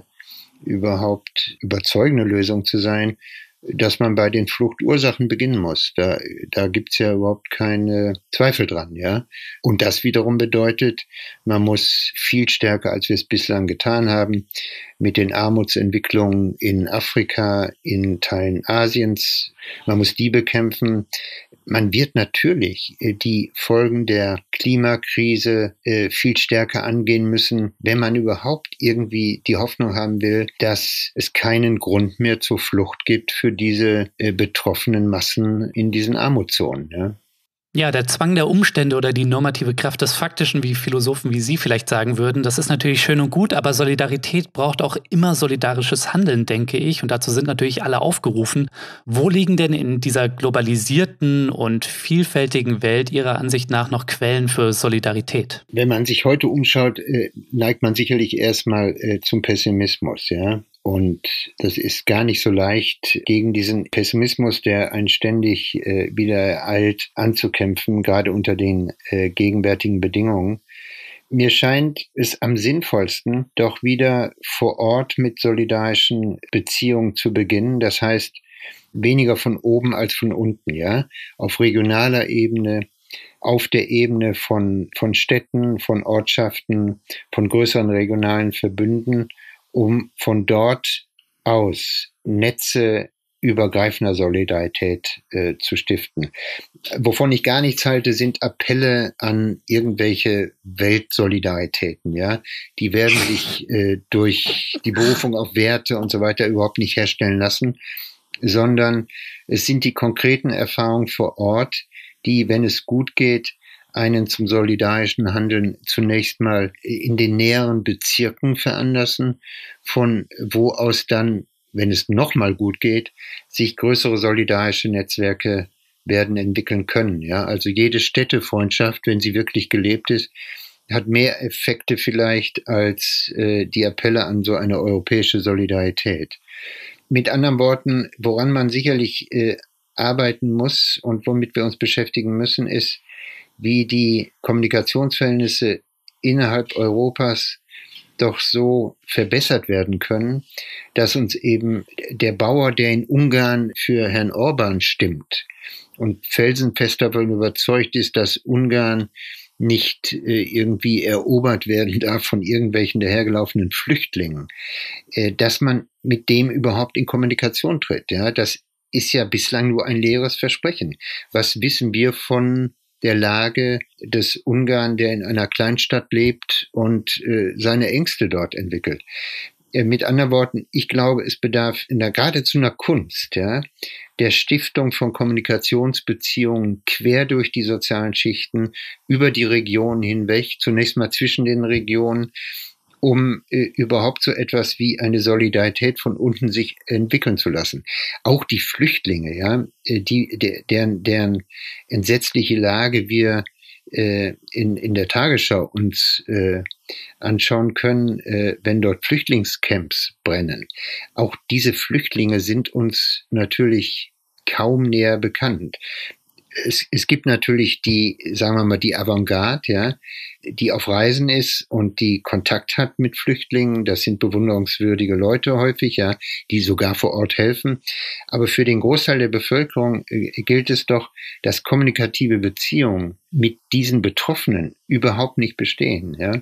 überhaupt überzeugende Lösung zu sein, dass man bei den Fluchtursachen beginnen muss. Da, da gibt's ja überhaupt keine Zweifel dran, ja. Und das wiederum bedeutet, man muss viel stärker, als wir es bislang getan haben, mit den Armutsentwicklungen in Afrika, in Teilen Asiens, man muss die bekämpfen. Man wird natürlich die Folgen der Klimakrise äh, viel stärker angehen müssen, wenn man überhaupt irgendwie die Hoffnung haben will, dass es keinen Grund mehr zur Flucht gibt für diese äh, betroffenen Massen in diesen Armutszonen. Ja. Ja, der Zwang der Umstände oder die normative Kraft des Faktischen, wie Philosophen wie Sie vielleicht sagen würden, das ist natürlich schön und gut, aber Solidarität braucht auch immer solidarisches Handeln, denke ich. Und dazu sind natürlich alle aufgerufen. Wo liegen denn in dieser globalisierten und vielfältigen Welt Ihrer Ansicht nach noch Quellen für Solidarität? Wenn man sich heute umschaut, äh, neigt man sicherlich erstmal äh, zum Pessimismus, ja. Und das ist gar nicht so leicht, gegen diesen Pessimismus, der einen ständig äh, wieder ereilt, anzukämpfen, gerade unter den äh, gegenwärtigen Bedingungen. Mir scheint es am sinnvollsten, doch wieder vor Ort mit solidarischen Beziehungen zu beginnen. Das heißt, weniger von oben als von unten, ja, auf regionaler Ebene, auf der Ebene von, von Städten, von Ortschaften, von größeren regionalen Verbünden, um von dort aus Netze übergreifender Solidarität äh, zu stiften. Wovon ich gar nichts halte, sind Appelle an irgendwelche Weltsolidaritäten, ja. Die werden sich äh, durch die Berufung auf Werte und so weiter überhaupt nicht herstellen lassen, sondern es sind die konkreten Erfahrungen vor Ort, die, wenn es gut geht, einen zum solidarischen Handeln zunächst mal in den näheren Bezirken veranlassen, von wo aus dann, wenn es nochmal gut geht, sich größere solidarische Netzwerke werden entwickeln können. Ja, also jede Städtefreundschaft, wenn sie wirklich gelebt ist, hat mehr Effekte vielleicht als äh, die Appelle an so eine europäische Solidarität. Mit anderen Worten, woran man sicherlich äh, arbeiten muss und womit wir uns beschäftigen müssen, ist, wie die Kommunikationsverhältnisse innerhalb Europas doch so verbessert werden können, dass uns eben der Bauer, der in Ungarn für Herrn Orban stimmt und felsenfest davon überzeugt ist, dass Ungarn nicht äh, irgendwie erobert werden darf von irgendwelchen dahergelaufenen Flüchtlingen, äh, dass man mit dem überhaupt in Kommunikation tritt. Ja, das ist ja bislang nur ein leeres Versprechen. Was wissen wir von der Lage des Ungarn, der in einer Kleinstadt lebt und äh, seine Ängste dort entwickelt? Äh, mit anderen Worten, ich glaube, es bedarf in der, geradezu einer Kunst, ja, der Stiftung von Kommunikationsbeziehungen quer durch die sozialen Schichten, über die Regionen hinweg, zunächst mal zwischen den Regionen, um äh, überhaupt so etwas wie eine Solidarität von unten sich entwickeln zu lassen. Auch die Flüchtlinge, ja, die, der, deren, deren entsetzliche Lage wir äh, in, in der Tagesschau uns äh, anschauen können, äh, wenn dort Flüchtlingscamps brennen. Auch diese Flüchtlinge sind uns natürlich kaum näher bekannt. Es, es gibt natürlich die, sagen wir mal, die Avantgarde, ja, die auf Reisen ist und die Kontakt hat mit Flüchtlingen. Das sind bewunderungswürdige Leute häufig, ja, die sogar vor Ort helfen. Aber für den Großteil der Bevölkerung äh, gilt es doch, dass kommunikative Beziehungen mit diesen Betroffenen überhaupt nicht bestehen, ja.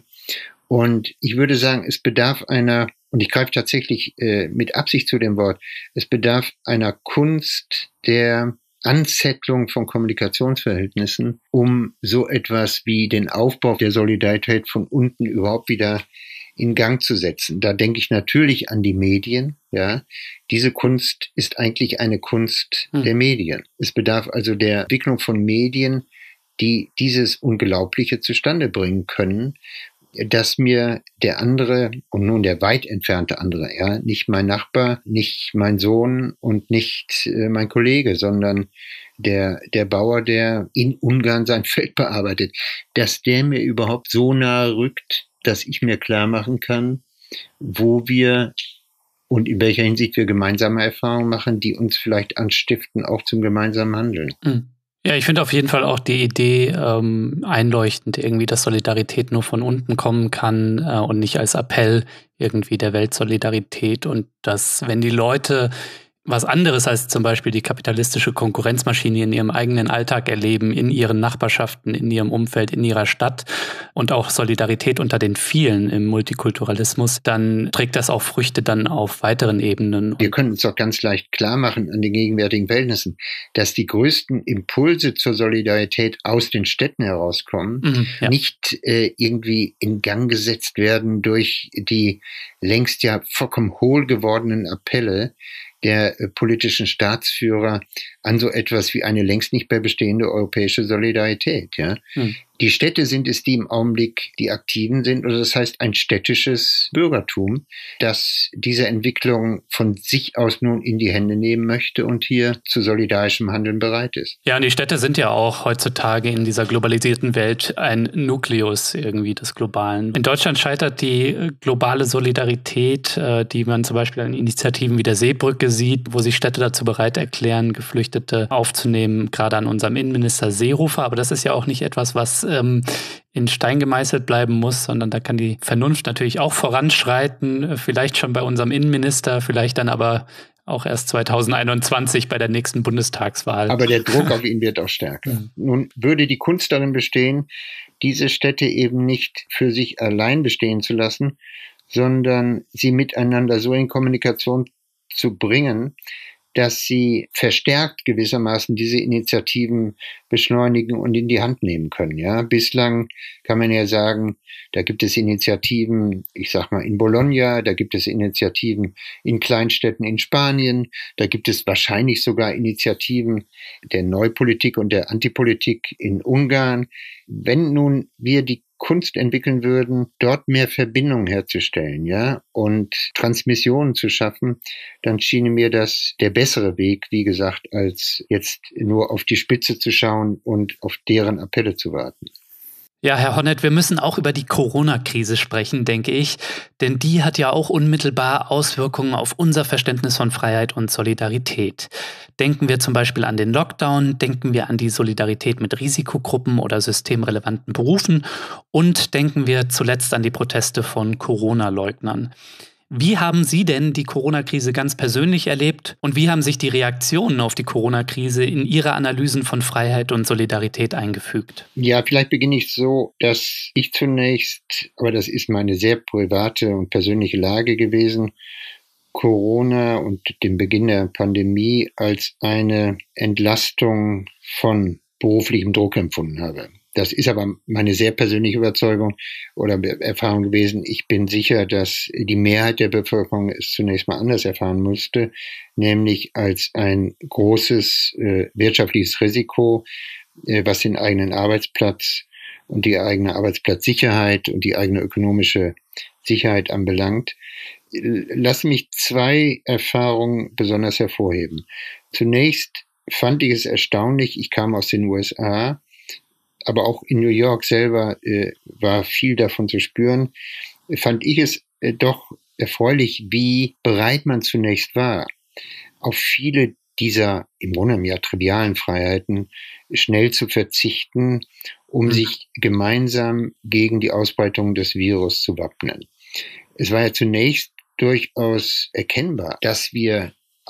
Und ich würde sagen, es bedarf einer, und ich greife tatsächlich äh, mit Absicht zu dem Wort, es bedarf einer Kunst der Anzettlung von Kommunikationsverhältnissen, um so etwas wie den Aufbau der Solidarität von unten überhaupt wieder in Gang zu setzen. Da denke ich natürlich an die Medien, ja. Diese Kunst ist eigentlich eine Kunst hm. der Medien. Es bedarf also der Entwicklung von Medien, die dieses Unglaubliche zustande bringen können, dass mir der andere und nun der weit entfernte andere, ja, nicht mein Nachbar, nicht mein Sohn und nicht äh, mein Kollege, sondern der, der Bauer, der in Ungarn sein Feld bearbeitet, dass der mir überhaupt so nahe rückt, dass ich mir klar machen kann, wo wir und in welcher Hinsicht wir gemeinsame Erfahrungen machen, die uns vielleicht anstiften, auch zum gemeinsamen Handeln. Mhm. Ja, ich finde auf jeden Fall auch die Idee ähm, einleuchtend, irgendwie, dass Solidarität nur von unten kommen kann äh, und nicht als Appell irgendwie der Weltsolidarität und dass, wenn die Leute was anderes als zum Beispiel die kapitalistische Konkurrenzmaschine in ihrem eigenen Alltag erleben, in ihren Nachbarschaften, in ihrem Umfeld, in ihrer Stadt und auch Solidarität unter den vielen im Multikulturalismus, dann trägt das auch Früchte dann auf weiteren Ebenen. Wir können uns doch ganz leicht klar machen an den gegenwärtigen Verhältnissen, dass die größten Impulse zur Solidarität aus den Städten herauskommen, mhm, ja. nicht äh, irgendwie in Gang gesetzt werden durch die längst ja vollkommen hohl gewordenen Appelle der äh, politischen Staatsführer an so etwas wie eine längst nicht mehr bestehende europäische Solidarität. Ja? Hm. Die Städte sind es, die im Augenblick die Aktiven sind, oder das heißt ein städtisches Bürgertum, das diese Entwicklung von sich aus nun in die Hände nehmen möchte und hier zu solidarischem Handeln bereit ist. Ja, und die Städte sind ja auch heutzutage in dieser globalisierten Welt ein Nukleus irgendwie des Globalen. In Deutschland scheitert die globale Solidarität, die man zum Beispiel an Initiativen wie der Seebrücke sieht, wo sich Städte dazu bereit erklären, Geflüchtete aufzunehmen, gerade an unserem Innenminister Seehofer. Aber das ist ja auch nicht etwas, was ähm, in Stein gemeißelt bleiben muss, sondern da kann die Vernunft natürlich auch voranschreiten, vielleicht schon bei unserem Innenminister, vielleicht dann aber auch erst zweitausendeinundzwanzig bei der nächsten Bundestagswahl. Aber der Druck auf ihn wird auch stärker. Ja. Nun würde die Kunst darin bestehen, diese Städte eben nicht für sich allein bestehen zu lassen, sondern sie miteinander so in Kommunikation zu bringen, dass sie verstärkt gewissermaßen diese Initiativen beschleunigen und in die Hand nehmen können. Ja, bislang kann man ja sagen, da gibt es Initiativen, ich sag mal in Bologna, da gibt es Initiativen in Kleinstädten in Spanien, da gibt es wahrscheinlich sogar Initiativen der Neupolitik und der Antipolitik in Ungarn. Wenn nun wir die Kunst entwickeln würden, dort mehr Verbindungen herzustellen, ja, und Transmissionen zu schaffen, dann schien mir das der bessere Weg, wie gesagt, als jetzt nur auf die Spitze zu schauen und auf deren Appelle zu warten. Ja, Herr Honneth, wir müssen auch über die Corona-Krise sprechen, denke ich, denn die hat ja auch unmittelbar Auswirkungen auf unser Verständnis von Freiheit und Solidarität. Denken wir zum Beispiel an den Lockdown, denken wir an die Solidarität mit Risikogruppen oder systemrelevanten Berufen und denken wir zuletzt an die Proteste von Corona-Leugnern. Wie haben Sie denn die Corona-Krise ganz persönlich erlebt und wie haben sich die Reaktionen auf die Corona-Krise in Ihre Analysen von Freiheit und Solidarität eingefügt? Ja, vielleicht beginne ich so, dass ich zunächst, aber das ist meine sehr private und persönliche Lage gewesen, Corona und den Beginn der Pandemie als eine Entlastung von beruflichem Druck empfunden habe. Das ist aber meine sehr persönliche Überzeugung oder Erfahrung gewesen. Ich bin sicher, dass die Mehrheit der Bevölkerung es zunächst mal anders erfahren musste, nämlich als ein großes äh, wirtschaftliches Risiko, äh, was den eigenen Arbeitsplatz und die eigene Arbeitsplatzsicherheit und die eigene ökonomische Sicherheit anbelangt. Lass mich zwei Erfahrungen besonders hervorheben. Zunächst fand ich es erstaunlich, ich kam aus den U S A, aber auch in New York selber äh, war viel davon zu spüren, fand ich es äh, doch erfreulich, wie bereit man zunächst war, auf viele dieser im Grunde ja trivialen Freiheiten schnell zu verzichten, um mhm. sich gemeinsam gegen die Ausbreitung des Virus zu wappnen. Es war ja zunächst durchaus erkennbar, dass wir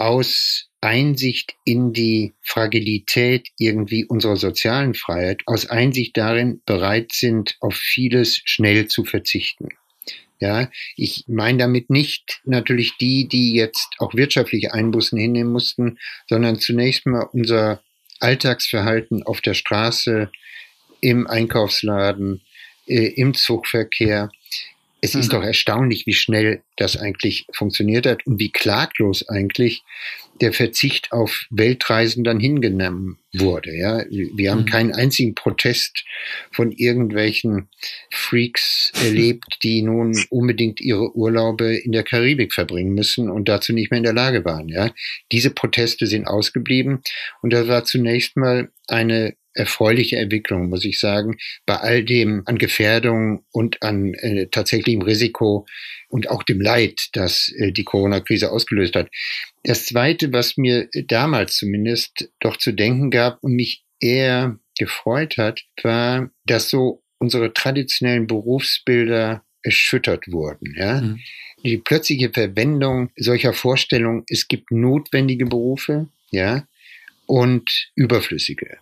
aus Einsicht in die Fragilität irgendwie unserer sozialen Freiheit, aus Einsicht darin bereit sind, auf vieles schnell zu verzichten. Ja, ich meine damit nicht natürlich die, die jetzt auch wirtschaftliche Einbußen hinnehmen mussten, sondern zunächst mal unser Alltagsverhalten auf der Straße, im Einkaufsladen, äh, im Zugverkehr. Es mhm. ist doch erstaunlich, wie schnell das eigentlich funktioniert hat und wie klaglos eigentlich der Verzicht auf Weltreisen dann hingenommen wurde. Ja, wir haben mhm. keinen einzigen Protest von irgendwelchen Freaks erlebt, die nun unbedingt ihre Urlaube in der Karibik verbringen müssen und dazu nicht mehr in der Lage waren. Ja, diese Proteste sind ausgeblieben und das war zunächst mal eine erfreuliche Entwicklung, muss ich sagen, bei all dem an Gefährdung und an äh, tatsächlichem Risiko und auch dem Leid, das äh, die Corona-Krise ausgelöst hat. Das Zweite, was mir damals zumindest doch zu denken gab und mich eher gefreut hat, war, dass so unsere traditionellen Berufsbilder erschüttert wurden. Ja? Mhm. Die plötzliche Verwendung solcher Vorstellungen, es gibt notwendige Berufe, ja, und überflüssige.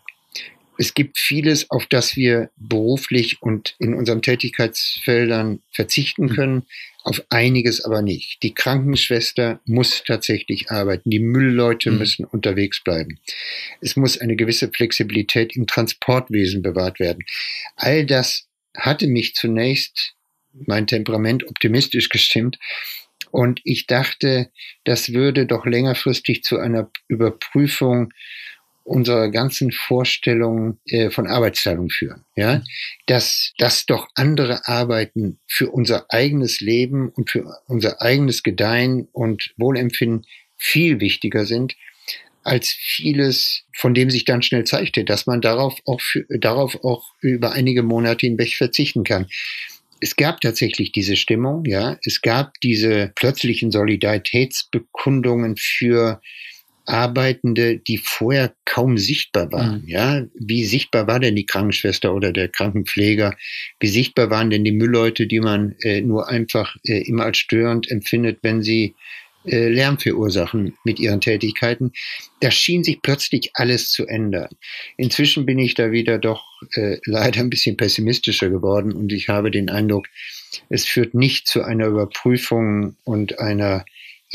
Es gibt vieles, auf das wir beruflich und in unseren Tätigkeitsfeldern verzichten können, auf einiges aber nicht. Die Krankenschwester muss tatsächlich arbeiten, die Müllleute mhm. müssen unterwegs bleiben. Es muss eine gewisse Flexibilität im Transportwesen bewahrt werden. All das hatte mich zunächst, mein Temperament, optimistisch gestimmt. Und ich dachte, das würde doch längerfristig zu einer Überprüfung unserer ganzen Vorstellungen äh, von Arbeitsteilung führen, ja, dass, dass doch andere Arbeiten für unser eigenes Leben und für unser eigenes Gedeihen und Wohlempfinden viel wichtiger sind als vieles, von dem sich dann schnell zeigte, dass man darauf auch, für, darauf auch über einige Monate hinweg verzichten kann. Es gab tatsächlich diese Stimmung, ja, es gab diese plötzlichen Solidaritätsbekundungen für Arbeitende, die vorher kaum sichtbar waren. Mhm. Ja, wie sichtbar war denn die Krankenschwester oder der Krankenpfleger? Wie sichtbar waren denn die Müllleute, die man äh, nur einfach äh, immer als störend empfindet, wenn sie äh, Lärm verursachen mit ihren Tätigkeiten? Da schien sich plötzlich alles zu ändern. Inzwischen bin ich da wieder doch äh, leider ein bisschen pessimistischer geworden und ich habe den Eindruck, es führt nicht zu einer Überprüfung und einer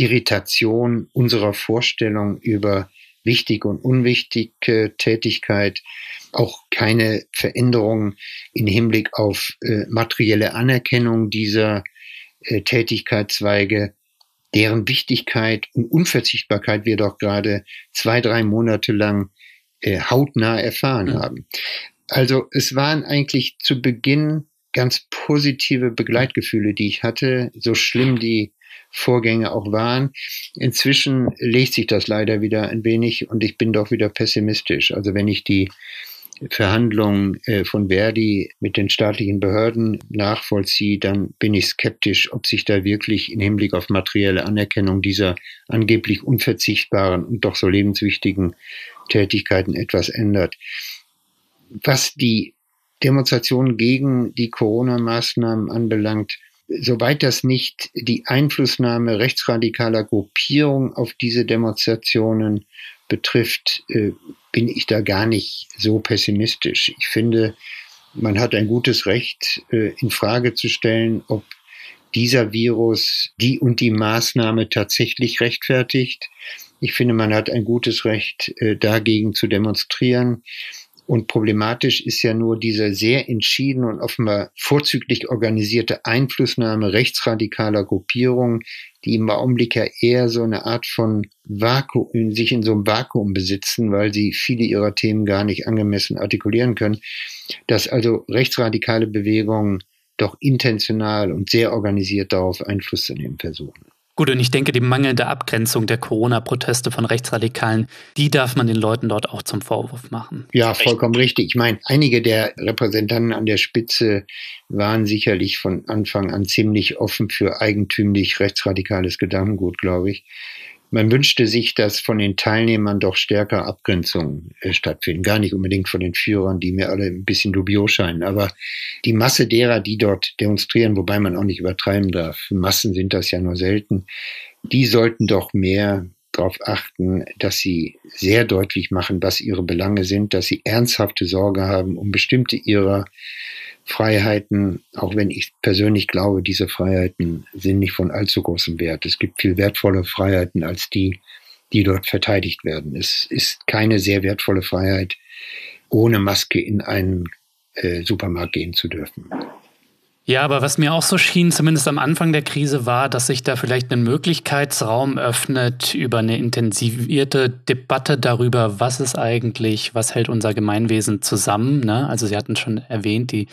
Irritation unserer Vorstellung über wichtige und unwichtige Tätigkeit, auch keine Veränderung im Hinblick auf äh, materielle Anerkennung dieser äh, Tätigkeitszweige, deren Wichtigkeit und Unverzichtbarkeit wir doch gerade zwei, drei Monate lang äh, hautnah erfahren mhm. haben. Also es waren eigentlich zu Beginn ganz positive Begleitgefühle, die ich hatte, so schlimm die Vorgänge auch waren. Inzwischen legt sich das leider wieder ein wenig und ich bin doch wieder pessimistisch. Also wenn ich die Verhandlungen äh, von Verdi mit den staatlichen Behörden nachvollziehe, dann bin ich skeptisch, ob sich da wirklich im Hinblick auf materielle Anerkennung dieser angeblich unverzichtbaren und doch so lebenswichtigen Tätigkeiten etwas ändert. Was die Demonstrationen gegen die Corona-Maßnahmen anbelangt, soweit das nicht die Einflussnahme rechtsradikaler Gruppierungen auf diese Demonstrationen betrifft, äh, bin ich da gar nicht so pessimistisch. Ich finde, man hat ein gutes Recht, äh, in Frage zu stellen, ob dieser Virus die und die Maßnahme tatsächlich rechtfertigt. Ich finde, man hat ein gutes Recht, äh, dagegen zu demonstrieren. Und problematisch ist ja nur diese sehr entschieden und offenbar vorzüglich organisierte Einflussnahme rechtsradikaler Gruppierungen, die im Augenblick ja eher so eine Art von Vakuum, sich in so einem Vakuum besitzen, weil sie viele ihrer Themen gar nicht angemessen artikulieren können, dass also rechtsradikale Bewegungen doch intentional und sehr organisiert darauf Einfluss zu nehmen versuchen. Gut, und ich denke, die mangelnde Abgrenzung der Corona-Proteste von Rechtsradikalen, die darf man den Leuten dort auch zum Vorwurf machen. Ja, vollkommen richtig. Ich meine, einige der Repräsentanten an der Spitze waren sicherlich von Anfang an ziemlich offen für eigentümlich rechtsradikales Gedankengut, glaube ich. Man wünschte sich, dass von den Teilnehmern doch stärker Abgrenzungen äh, stattfinden. Gar nicht unbedingt von den Führern, die mir alle ein bisschen dubios scheinen. Aber die Masse derer, die dort demonstrieren, wobei man auch nicht übertreiben darf, Massen sind das ja nur selten, die sollten doch mehr darauf achten, dass sie sehr deutlich machen, was ihre Belange sind, dass sie ernsthafte Sorge haben um bestimmte ihrer Freiheiten, auch wenn ich persönlich glaube, diese Freiheiten sind nicht von allzu großem Wert. Es gibt viel wertvolle Freiheiten als die, die dort verteidigt werden. Es ist keine sehr wertvolle Freiheit, ohne Maske in einen äh, Supermarkt gehen zu dürfen. Ja, aber was mir auch so schien, zumindest am Anfang der Krise, war, dass sich da vielleicht ein Möglichkeitsraum öffnet über eine intensivierte Debatte darüber, was ist eigentlich, was hält unser Gemeinwesen zusammen, ne? Also Sie hatten schon erwähnt, die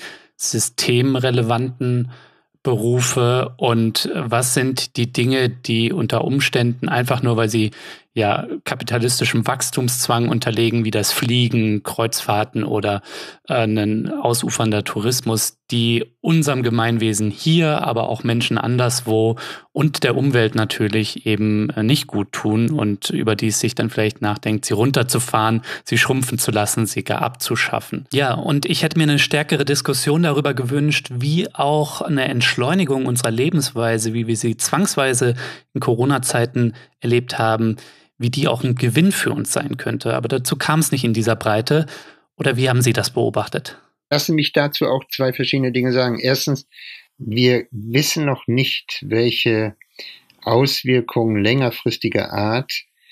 systemrelevanten Berufe und was sind die Dinge, die unter Umständen einfach nur, weil sie ja kapitalistischem Wachstumszwang unterlegen, wie das Fliegen, Kreuzfahrten oder äh, ein ausufernder Tourismus, die unserem Gemeinwesen hier, aber auch Menschen anderswo und der Umwelt natürlich eben äh, nicht gut tun und über die es sich dann vielleicht nachdenkt, sie runterzufahren, sie schrumpfen zu lassen, sie gar abzuschaffen. Ja, und ich hätte mir eine stärkere Diskussion darüber gewünscht, wie auch eine Entschleunigung unserer Lebensweise, wie wir sie zwangsweise in Corona-Zeiten erlebt haben, wie die auch ein Gewinn für uns sein könnte. Aber dazu kam es nicht in dieser Breite. Oder wie haben Sie das beobachtet? Lassen Sie mich dazu auch zwei verschiedene Dinge sagen. Erstens, wir wissen noch nicht, welche Auswirkungen längerfristiger Art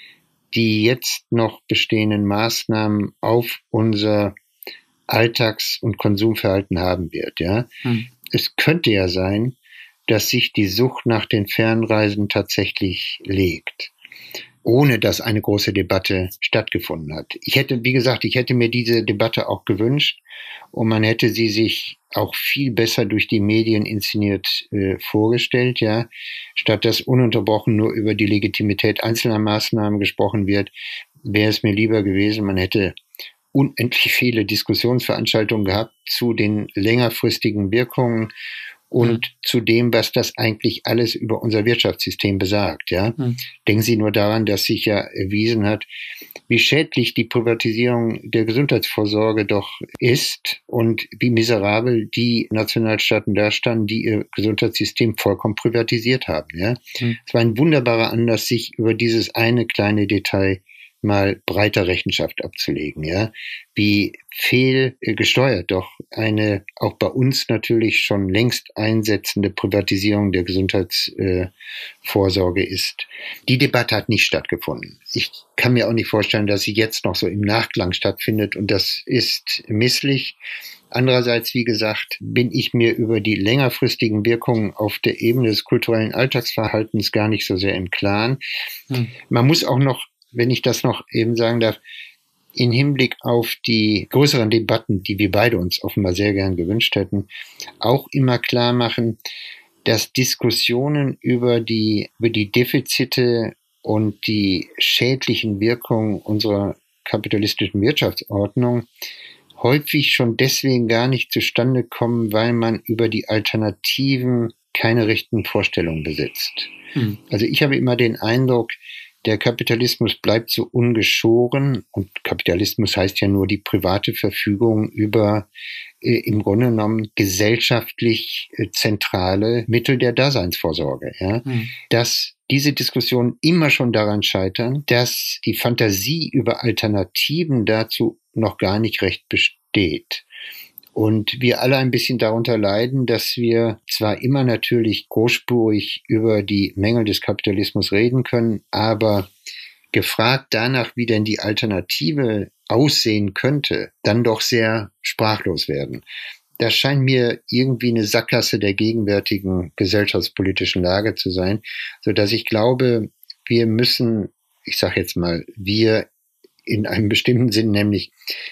die jetzt noch bestehenden Maßnahmen auf unser Alltags- und Konsumverhalten haben wird. Ja? Hm. Es könnte ja sein, dass sich die Sucht nach den Fernreisen tatsächlich legt, ohne dass eine große Debatte stattgefunden hat. Ich hätte, wie gesagt, ich hätte mir diese Debatte auch gewünscht und man hätte sie sich auch viel besser durch die Medien inszeniert äh, vorgestellt, ja, statt dass ununterbrochen nur über die Legitimität einzelner Maßnahmen gesprochen wird, wäre es mir lieber gewesen, man hätte unendlich viele Diskussionsveranstaltungen gehabt zu den längerfristigen Wirkungen und mhm. zu dem, was das eigentlich alles über unser Wirtschaftssystem besagt. Ja? Mhm. Denken Sie nur daran, dass sich ja erwiesen hat, wie schädlich die Privatisierung der Gesundheitsvorsorge doch ist und wie miserabel die Nationalstaaten dastanden, die ihr Gesundheitssystem vollkommen privatisiert haben. Ja? Mhm. Es war ein wunderbarer Anlass, sich über dieses eine kleine Detail mal breiter Rechenschaft abzulegen, ja, wie fehlgesteuert doch eine auch bei uns natürlich schon längst einsetzende Privatisierung der Gesundheitsvorsorge äh, ist. Die Debatte hat nicht stattgefunden. Ich kann mir auch nicht vorstellen, dass sie jetzt noch so im Nachklang stattfindet und das ist misslich. Andererseits, wie gesagt, bin ich mir über die längerfristigen Wirkungen auf der Ebene des kulturellen Alltagsverhaltens gar nicht so sehr im Klaren. Hm. Man muss auch noch, wenn ich das noch eben sagen darf, in Hinblick auf die größeren Debatten, die wir beide uns offenbar sehr gern gewünscht hätten, auch immer klar machen, dass Diskussionen über die, über die Defizite und die schädlichen Wirkungen unserer kapitalistischen Wirtschaftsordnung häufig schon deswegen gar nicht zustande kommen, weil man über die Alternativen keine richtigen Vorstellungen besitzt. Hm. Also ich habe immer den Eindruck, der Kapitalismus bleibt so ungeschoren und Kapitalismus heißt ja nur die private Verfügung über äh, im Grunde genommen gesellschaftlich äh, zentrale Mittel der Daseinsvorsorge. Ja? Mhm. Dass diese Diskussionen immer schon daran scheitern, dass die Fantasie über Alternativen dazu noch gar nicht recht besteht. Und wir alle ein bisschen darunter leiden, dass wir zwar immer natürlich großspurig über die Mängel des Kapitalismus reden können, aber gefragt danach, wie denn die Alternative aussehen könnte, dann doch sehr sprachlos werden. Das scheint mir irgendwie eine Sackgasse der gegenwärtigen gesellschaftspolitischen Lage zu sein, so dass ich glaube, wir müssen, ich sage jetzt mal, wir in einem bestimmten Sinn, nämlich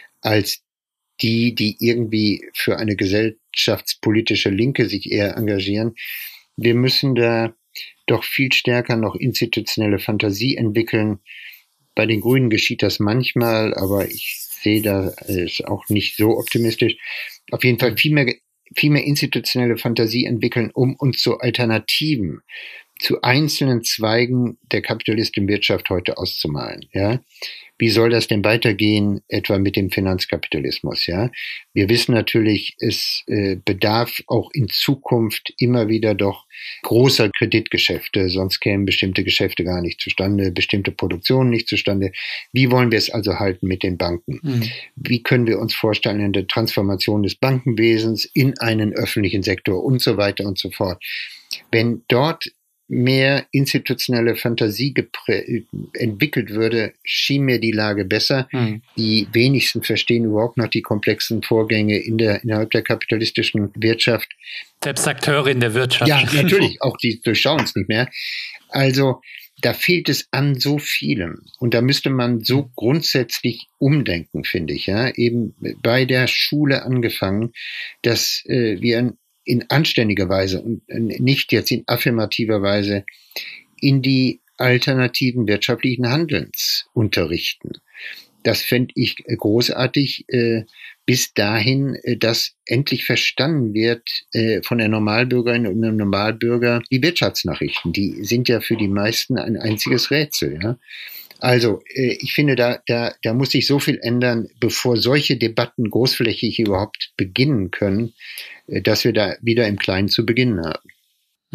als die, die irgendwie für eine gesellschaftspolitische Linke sich eher engagieren. Wir müssen da doch viel stärker noch institutionelle Fantasie entwickeln. Bei den Grünen geschieht das manchmal, aber ich sehe da ist auch nicht so optimistisch. Auf jeden Fall viel mehr, viel mehr institutionelle Fantasie entwickeln, um uns zu Alternativen zu einzelnen Zweigen der kapitalistischen Wirtschaft heute auszumalen, ja. Wie soll das denn weitergehen, etwa mit dem Finanzkapitalismus, ja? Wir wissen natürlich, es äh, bedarf auch in Zukunft immer wieder doch großer Kreditgeschäfte, sonst kämen bestimmte Geschäfte gar nicht zustande, bestimmte Produktionen nicht zustande. Wie wollen wir es also halten mit den Banken? Mhm. Wie können wir uns vorstellen, eine Transformation des Bankenwesens in einen öffentlichen Sektor und so weiter und so fort? Wenn dort mehr institutionelle Fantasie geprä- entwickelt würde, schien mir die Lage besser. Hm. Die wenigsten verstehen überhaupt noch die komplexen Vorgänge in der, innerhalb der kapitalistischen Wirtschaft. Selbst Akteure in der Wirtschaft. Ja, natürlich, auch die durchschauen es nicht mehr. Also da fehlt es an so vielem. Und da müsste man so grundsätzlich umdenken, finde ich. Ja, eben bei der Schule angefangen, dass äh, wir in anständiger Weise und nicht jetzt in affirmativer Weise in die alternativen wirtschaftlichen Handelns unterrichten. Das fände ich großartig, äh, bis dahin, äh, dass endlich verstanden wird äh, von der Normalbürgerin und dem Normalbürger die Wirtschaftsnachrichten. Die sind ja für die meisten ein einziges Rätsel, ja. Also, äh, ich finde, da, da, da muss sich so viel ändern, bevor solche Debatten großflächig überhaupt beginnen können, äh, dass wir da wieder im Kleinen zu beginnen haben. Hm.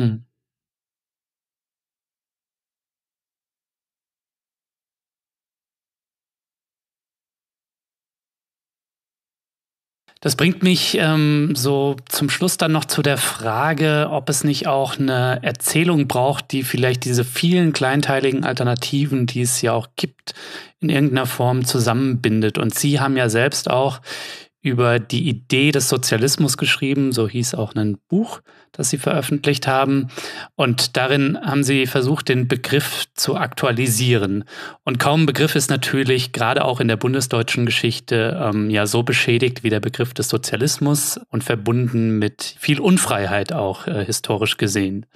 Das bringt mich ähm, so zum Schluss dann noch zu der Frage, ob es nicht auch eine Erzählung braucht, die vielleicht diese vielen kleinteiligen Alternativen, die es ja auch gibt, in irgendeiner Form zusammenbindet. Und Sie haben ja selbst auch über die Idee des Sozialismus geschrieben, so hieß auch ein Buch, das Sie veröffentlicht haben. Und darin haben Sie versucht, den Begriff zu aktualisieren. Und kaum ein Begriff ist natürlich gerade auch in der bundesdeutschen Geschichte ähm, ja so beschädigt wie der Begriff des Sozialismus und verbunden mit viel Unfreiheit auch äh, historisch gesehen.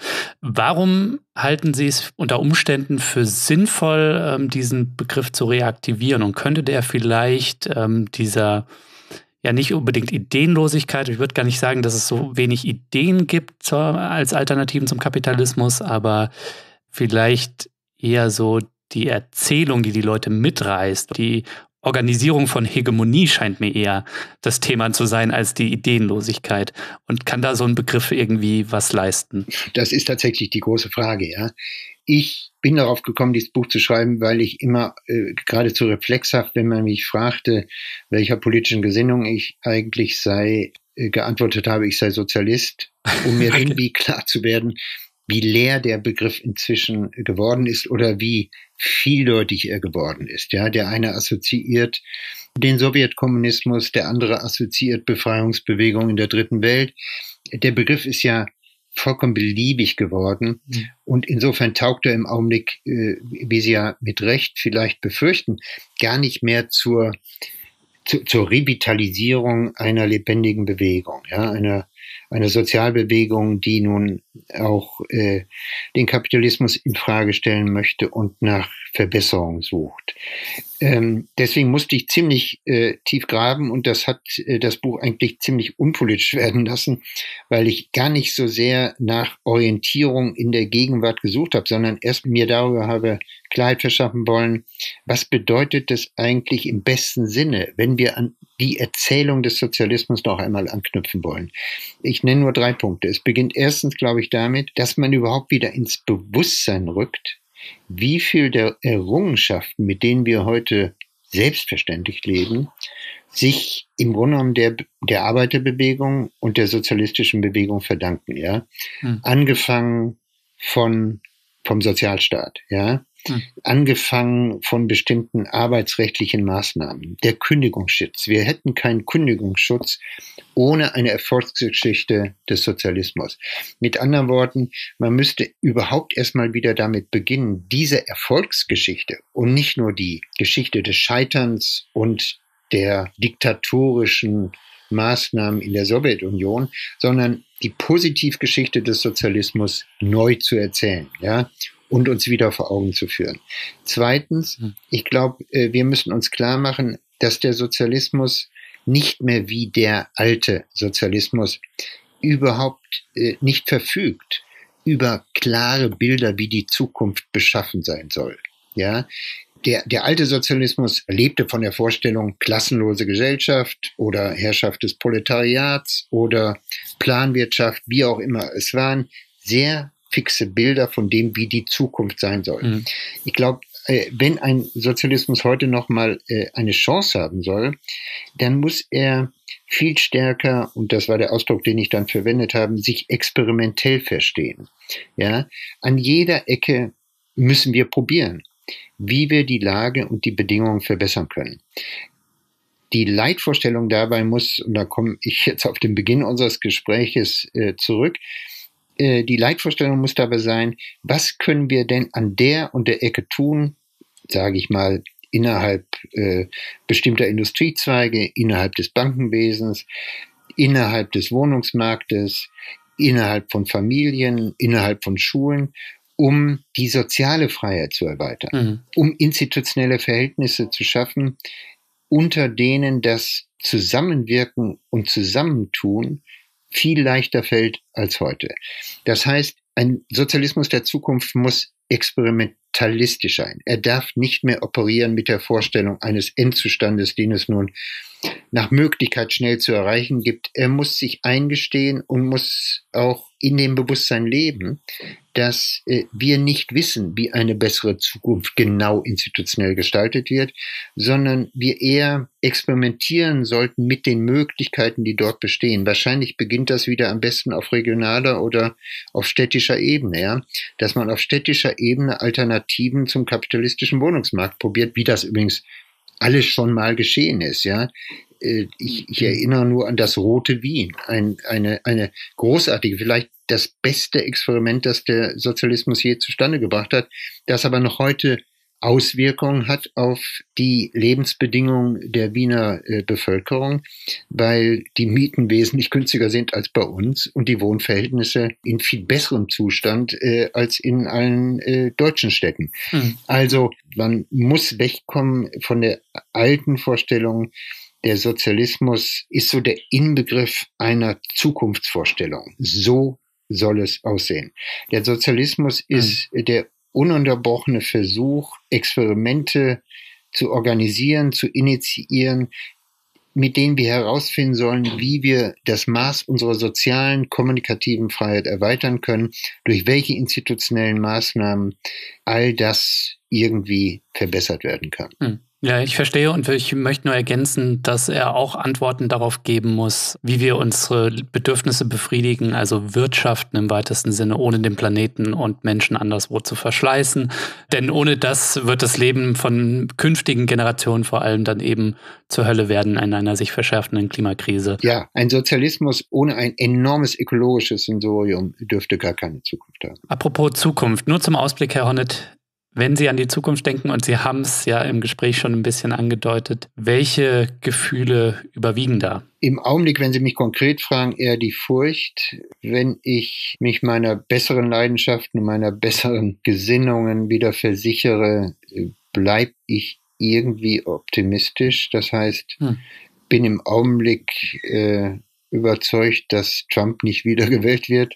Warum halten Sie es unter Umständen für sinnvoll, ähm, diesen Begriff zu reaktivieren? Und könnte der vielleicht ähm, dieser ja nicht unbedingt Ideenlosigkeit. Ich würde gar nicht sagen, dass es so wenig Ideen gibt zur, als Alternativen zum Kapitalismus, aber vielleicht eher so die Erzählung, die die Leute mitreißt. Die Organisierung von Hegemonie scheint mir eher das Thema zu sein als die Ideenlosigkeit. Und kann da so ein Begriff irgendwie was leisten? Das ist tatsächlich die große Frage, ja. Ich bin darauf gekommen, dieses Buch zu schreiben, weil ich immer äh, geradezu reflexhaft, wenn man mich fragte, welcher politischen Gesinnung ich eigentlich sei, äh, geantwortet habe, ich sei Sozialist, um mir okay. irgendwie klar zu werden, wie leer der Begriff inzwischen geworden ist oder wie vieldeutig er geworden ist. Ja, der eine assoziiert den Sowjetkommunismus, der andere assoziiert Befreiungsbewegungen in der dritten Welt. Der Begriff ist ja vollkommen beliebig geworden. Mhm. Und insofern taugt er im Augenblick, äh, wie Sie ja mit Recht vielleicht befürchten, gar nicht mehr zur, zu, zur Revitalisierung einer lebendigen Bewegung, ja, einer, einer Sozialbewegung, die nun auch äh, den Kapitalismus in Frage stellen möchte und nach Verbesserung sucht. Ähm, deswegen musste ich ziemlich äh, tief graben und das hat äh, das Buch eigentlich ziemlich unpolitisch werden lassen, weil ich gar nicht so sehr nach Orientierung in der Gegenwart gesucht habe, sondern erst mir darüber habe Klarheit verschaffen wollen, was bedeutet das eigentlich im besten Sinne, wenn wir an die Erzählung des Sozialismus noch einmal anknüpfen wollen. Ich nenne nur drei Punkte. Es beginnt erstens, glaube ich, damit, dass man überhaupt wieder ins Bewusstsein rückt, wie viel der Errungenschaften, mit denen wir heute selbstverständlich leben, sich im Grunde genommen der, der Arbeiterbewegung und der sozialistischen Bewegung verdanken, ja. Hm. Angefangen von, vom Sozialstaat, ja. Hm. Angefangen von bestimmten arbeitsrechtlichen Maßnahmen. Der Kündigungsschutz. Wir hätten keinen Kündigungsschutz ohne eine Erfolgsgeschichte des Sozialismus. Mit anderen Worten, man müsste überhaupt erstmal wieder damit beginnen, diese Erfolgsgeschichte und nicht nur die Geschichte des Scheiterns und der diktatorischen Maßnahmen in der Sowjetunion, sondern die Positivgeschichte des Sozialismus neu zu erzählen, ja, und uns wieder vor Augen zu führen. Zweitens, ich glaube, wir müssen uns klar machen, dass der Sozialismus nicht mehr wie der alte Sozialismus überhaupt nicht verfügt über klare Bilder, wie die Zukunft beschaffen sein soll. Ja, der, der alte Sozialismus lebte von der Vorstellung klassenlose Gesellschaft oder Herrschaft des Proletariats oder Planwirtschaft, wie auch immer. Es waren sehr fixe Bilder von dem, wie die Zukunft sein soll. Mhm. Ich glaube, wenn ein Sozialismus heute nochmal eine Chance haben soll, dann muss er viel stärker, und das war der Ausdruck, den ich dann verwendet habe, sich experimentell verstehen. Ja, an jeder Ecke müssen wir probieren, wie wir die Lage und die Bedingungen verbessern können. Die Leitvorstellung dabei muss, und da komme ich jetzt auf den Beginn unseres Gespräches äh, zurück, äh, die Leitvorstellung muss dabei sein, was können wir denn an der und der Ecke tun, sage ich mal, innerhalb äh, bestimmter Industriezweige, innerhalb des Bankenwesens, innerhalb des Wohnungsmarktes, innerhalb von Familien, innerhalb von Schulen, um die soziale Freiheit zu erweitern, mhm. um institutionelle Verhältnisse zu schaffen, unter denen das Zusammenwirken und Zusammentun viel leichter fällt als heute. Das heißt, ein Sozialismus der Zukunft muss experimentalistisch sein. Er darf nicht mehr operieren mit der Vorstellung eines Endzustandes, den es nun nach Möglichkeit schnell zu erreichen gibt. Er muss sich eingestehen und muss auch in dem Bewusstsein leben, dass äh, wir nicht wissen, wie eine bessere Zukunft genau institutionell gestaltet wird, sondern wir eher experimentieren sollten mit den Möglichkeiten, die dort bestehen. Wahrscheinlich beginnt das wieder am besten auf regionaler oder auf städtischer Ebene, ja, dass man auf städtischer Ebene Alternativen zum kapitalistischen Wohnungsmarkt probiert, wie das übrigens alles schon mal geschehen ist, ja. Ich, ich erinnere nur an das Rote Wien, ein, eine, eine großartige, vielleicht das beste Experiment, das der Sozialismus je zustande gebracht hat, das aber noch heute Auswirkungen hat auf die Lebensbedingungen der Wiener äh, Bevölkerung, weil die Mieten wesentlich günstiger sind als bei uns und die Wohnverhältnisse in viel besserem Zustand äh, als in allen äh, deutschen Städten. Mhm. Also man muss wegkommen von der alten Vorstellung, der Sozialismus ist so der Inbegriff einer Zukunftsvorstellung. So soll es aussehen. Der Sozialismus mhm. ist der ununterbrochene Versuch, Experimente zu organisieren, zu initiieren, mit denen wir herausfinden sollen, wie wir das Maß unserer sozialen, kommunikativen Freiheit erweitern können, durch welche institutionellen Maßnahmen all das irgendwie verbessert werden kann. Hm. Ja, ich verstehe und ich möchte nur ergänzen, dass er auch Antworten darauf geben muss, wie wir unsere Bedürfnisse befriedigen, also wirtschaften im weitesten Sinne, ohne den Planeten und Menschen anderswo zu verschleißen. Denn ohne das wird das Leben von künftigen Generationen vor allem dann eben zur Hölle werden in einer sich verschärfenden Klimakrise. Ja, ein Sozialismus ohne ein enormes ökologisches Sensorium dürfte gar keine Zukunft haben. Apropos Zukunft, nur zum Ausblick, Herr Honneth. Wenn Sie an die Zukunft denken, und Sie haben es ja im Gespräch schon ein bisschen angedeutet, welche Gefühle überwiegen da? Im Augenblick, wenn Sie mich konkret fragen, eher die Furcht. Wenn ich mich meiner besseren Leidenschaften, meiner besseren Gesinnungen wieder versichere, bleibe ich irgendwie optimistisch. Das heißt, hm. bin im Augenblick äh, überzeugt, dass Trump nicht wiedergewählt wird.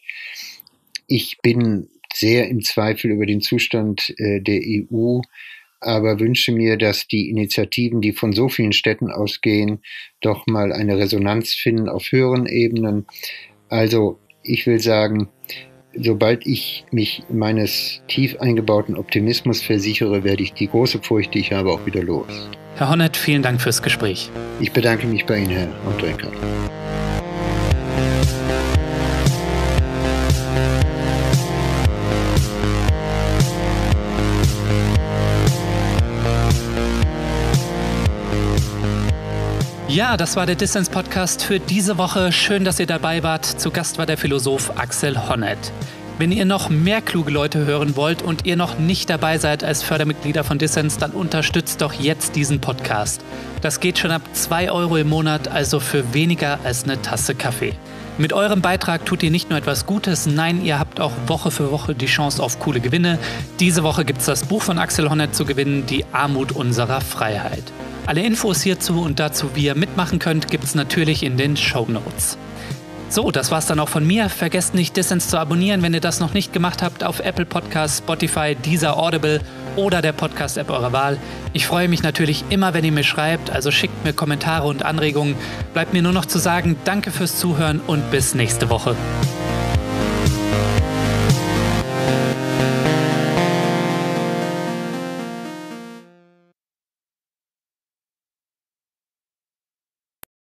Ich bin sehr im Zweifel über den Zustand äh, der E U, aber wünsche mir, dass die Initiativen, die von so vielen Städten ausgehen, doch mal eine Resonanz finden auf höheren Ebenen. Also ich will sagen, sobald ich mich meines tief eingebauten Optimismus versichere, werde ich die große Furcht, die ich habe, auch wieder los. Herr Honneth, vielen Dank fürs Gespräch. Ich bedanke mich bei Ihnen, Herr Ondrejka. Ja, das war der Dissens-Podcast für diese Woche. Schön, dass ihr dabei wart. Zu Gast war der Philosoph Axel Honneth. Wenn ihr noch mehr kluge Leute hören wollt und ihr noch nicht dabei seid als Fördermitglieder von Dissens, dann unterstützt doch jetzt diesen Podcast. Das geht schon ab zwei Euro im Monat, also für weniger als eine Tasse Kaffee. Mit eurem Beitrag tut ihr nicht nur etwas Gutes, nein, ihr habt auch Woche für Woche die Chance auf coole Gewinne. Diese Woche gibt es das Buch von Axel Honneth zu gewinnen, Die Armut unserer Freiheit. Alle Infos hierzu und dazu, wie ihr mitmachen könnt, gibt es natürlich in den Shownotes. So, das war's dann auch von mir. Vergesst nicht, Dissens zu abonnieren, wenn ihr das noch nicht gemacht habt, auf Apple Podcasts, Spotify, Deezer, Audible oder der Podcast-App eurer Wahl. Ich freue mich natürlich immer, wenn ihr mir schreibt, also schickt mir Kommentare und Anregungen. Bleibt mir nur noch zu sagen, danke fürs Zuhören und bis nächste Woche.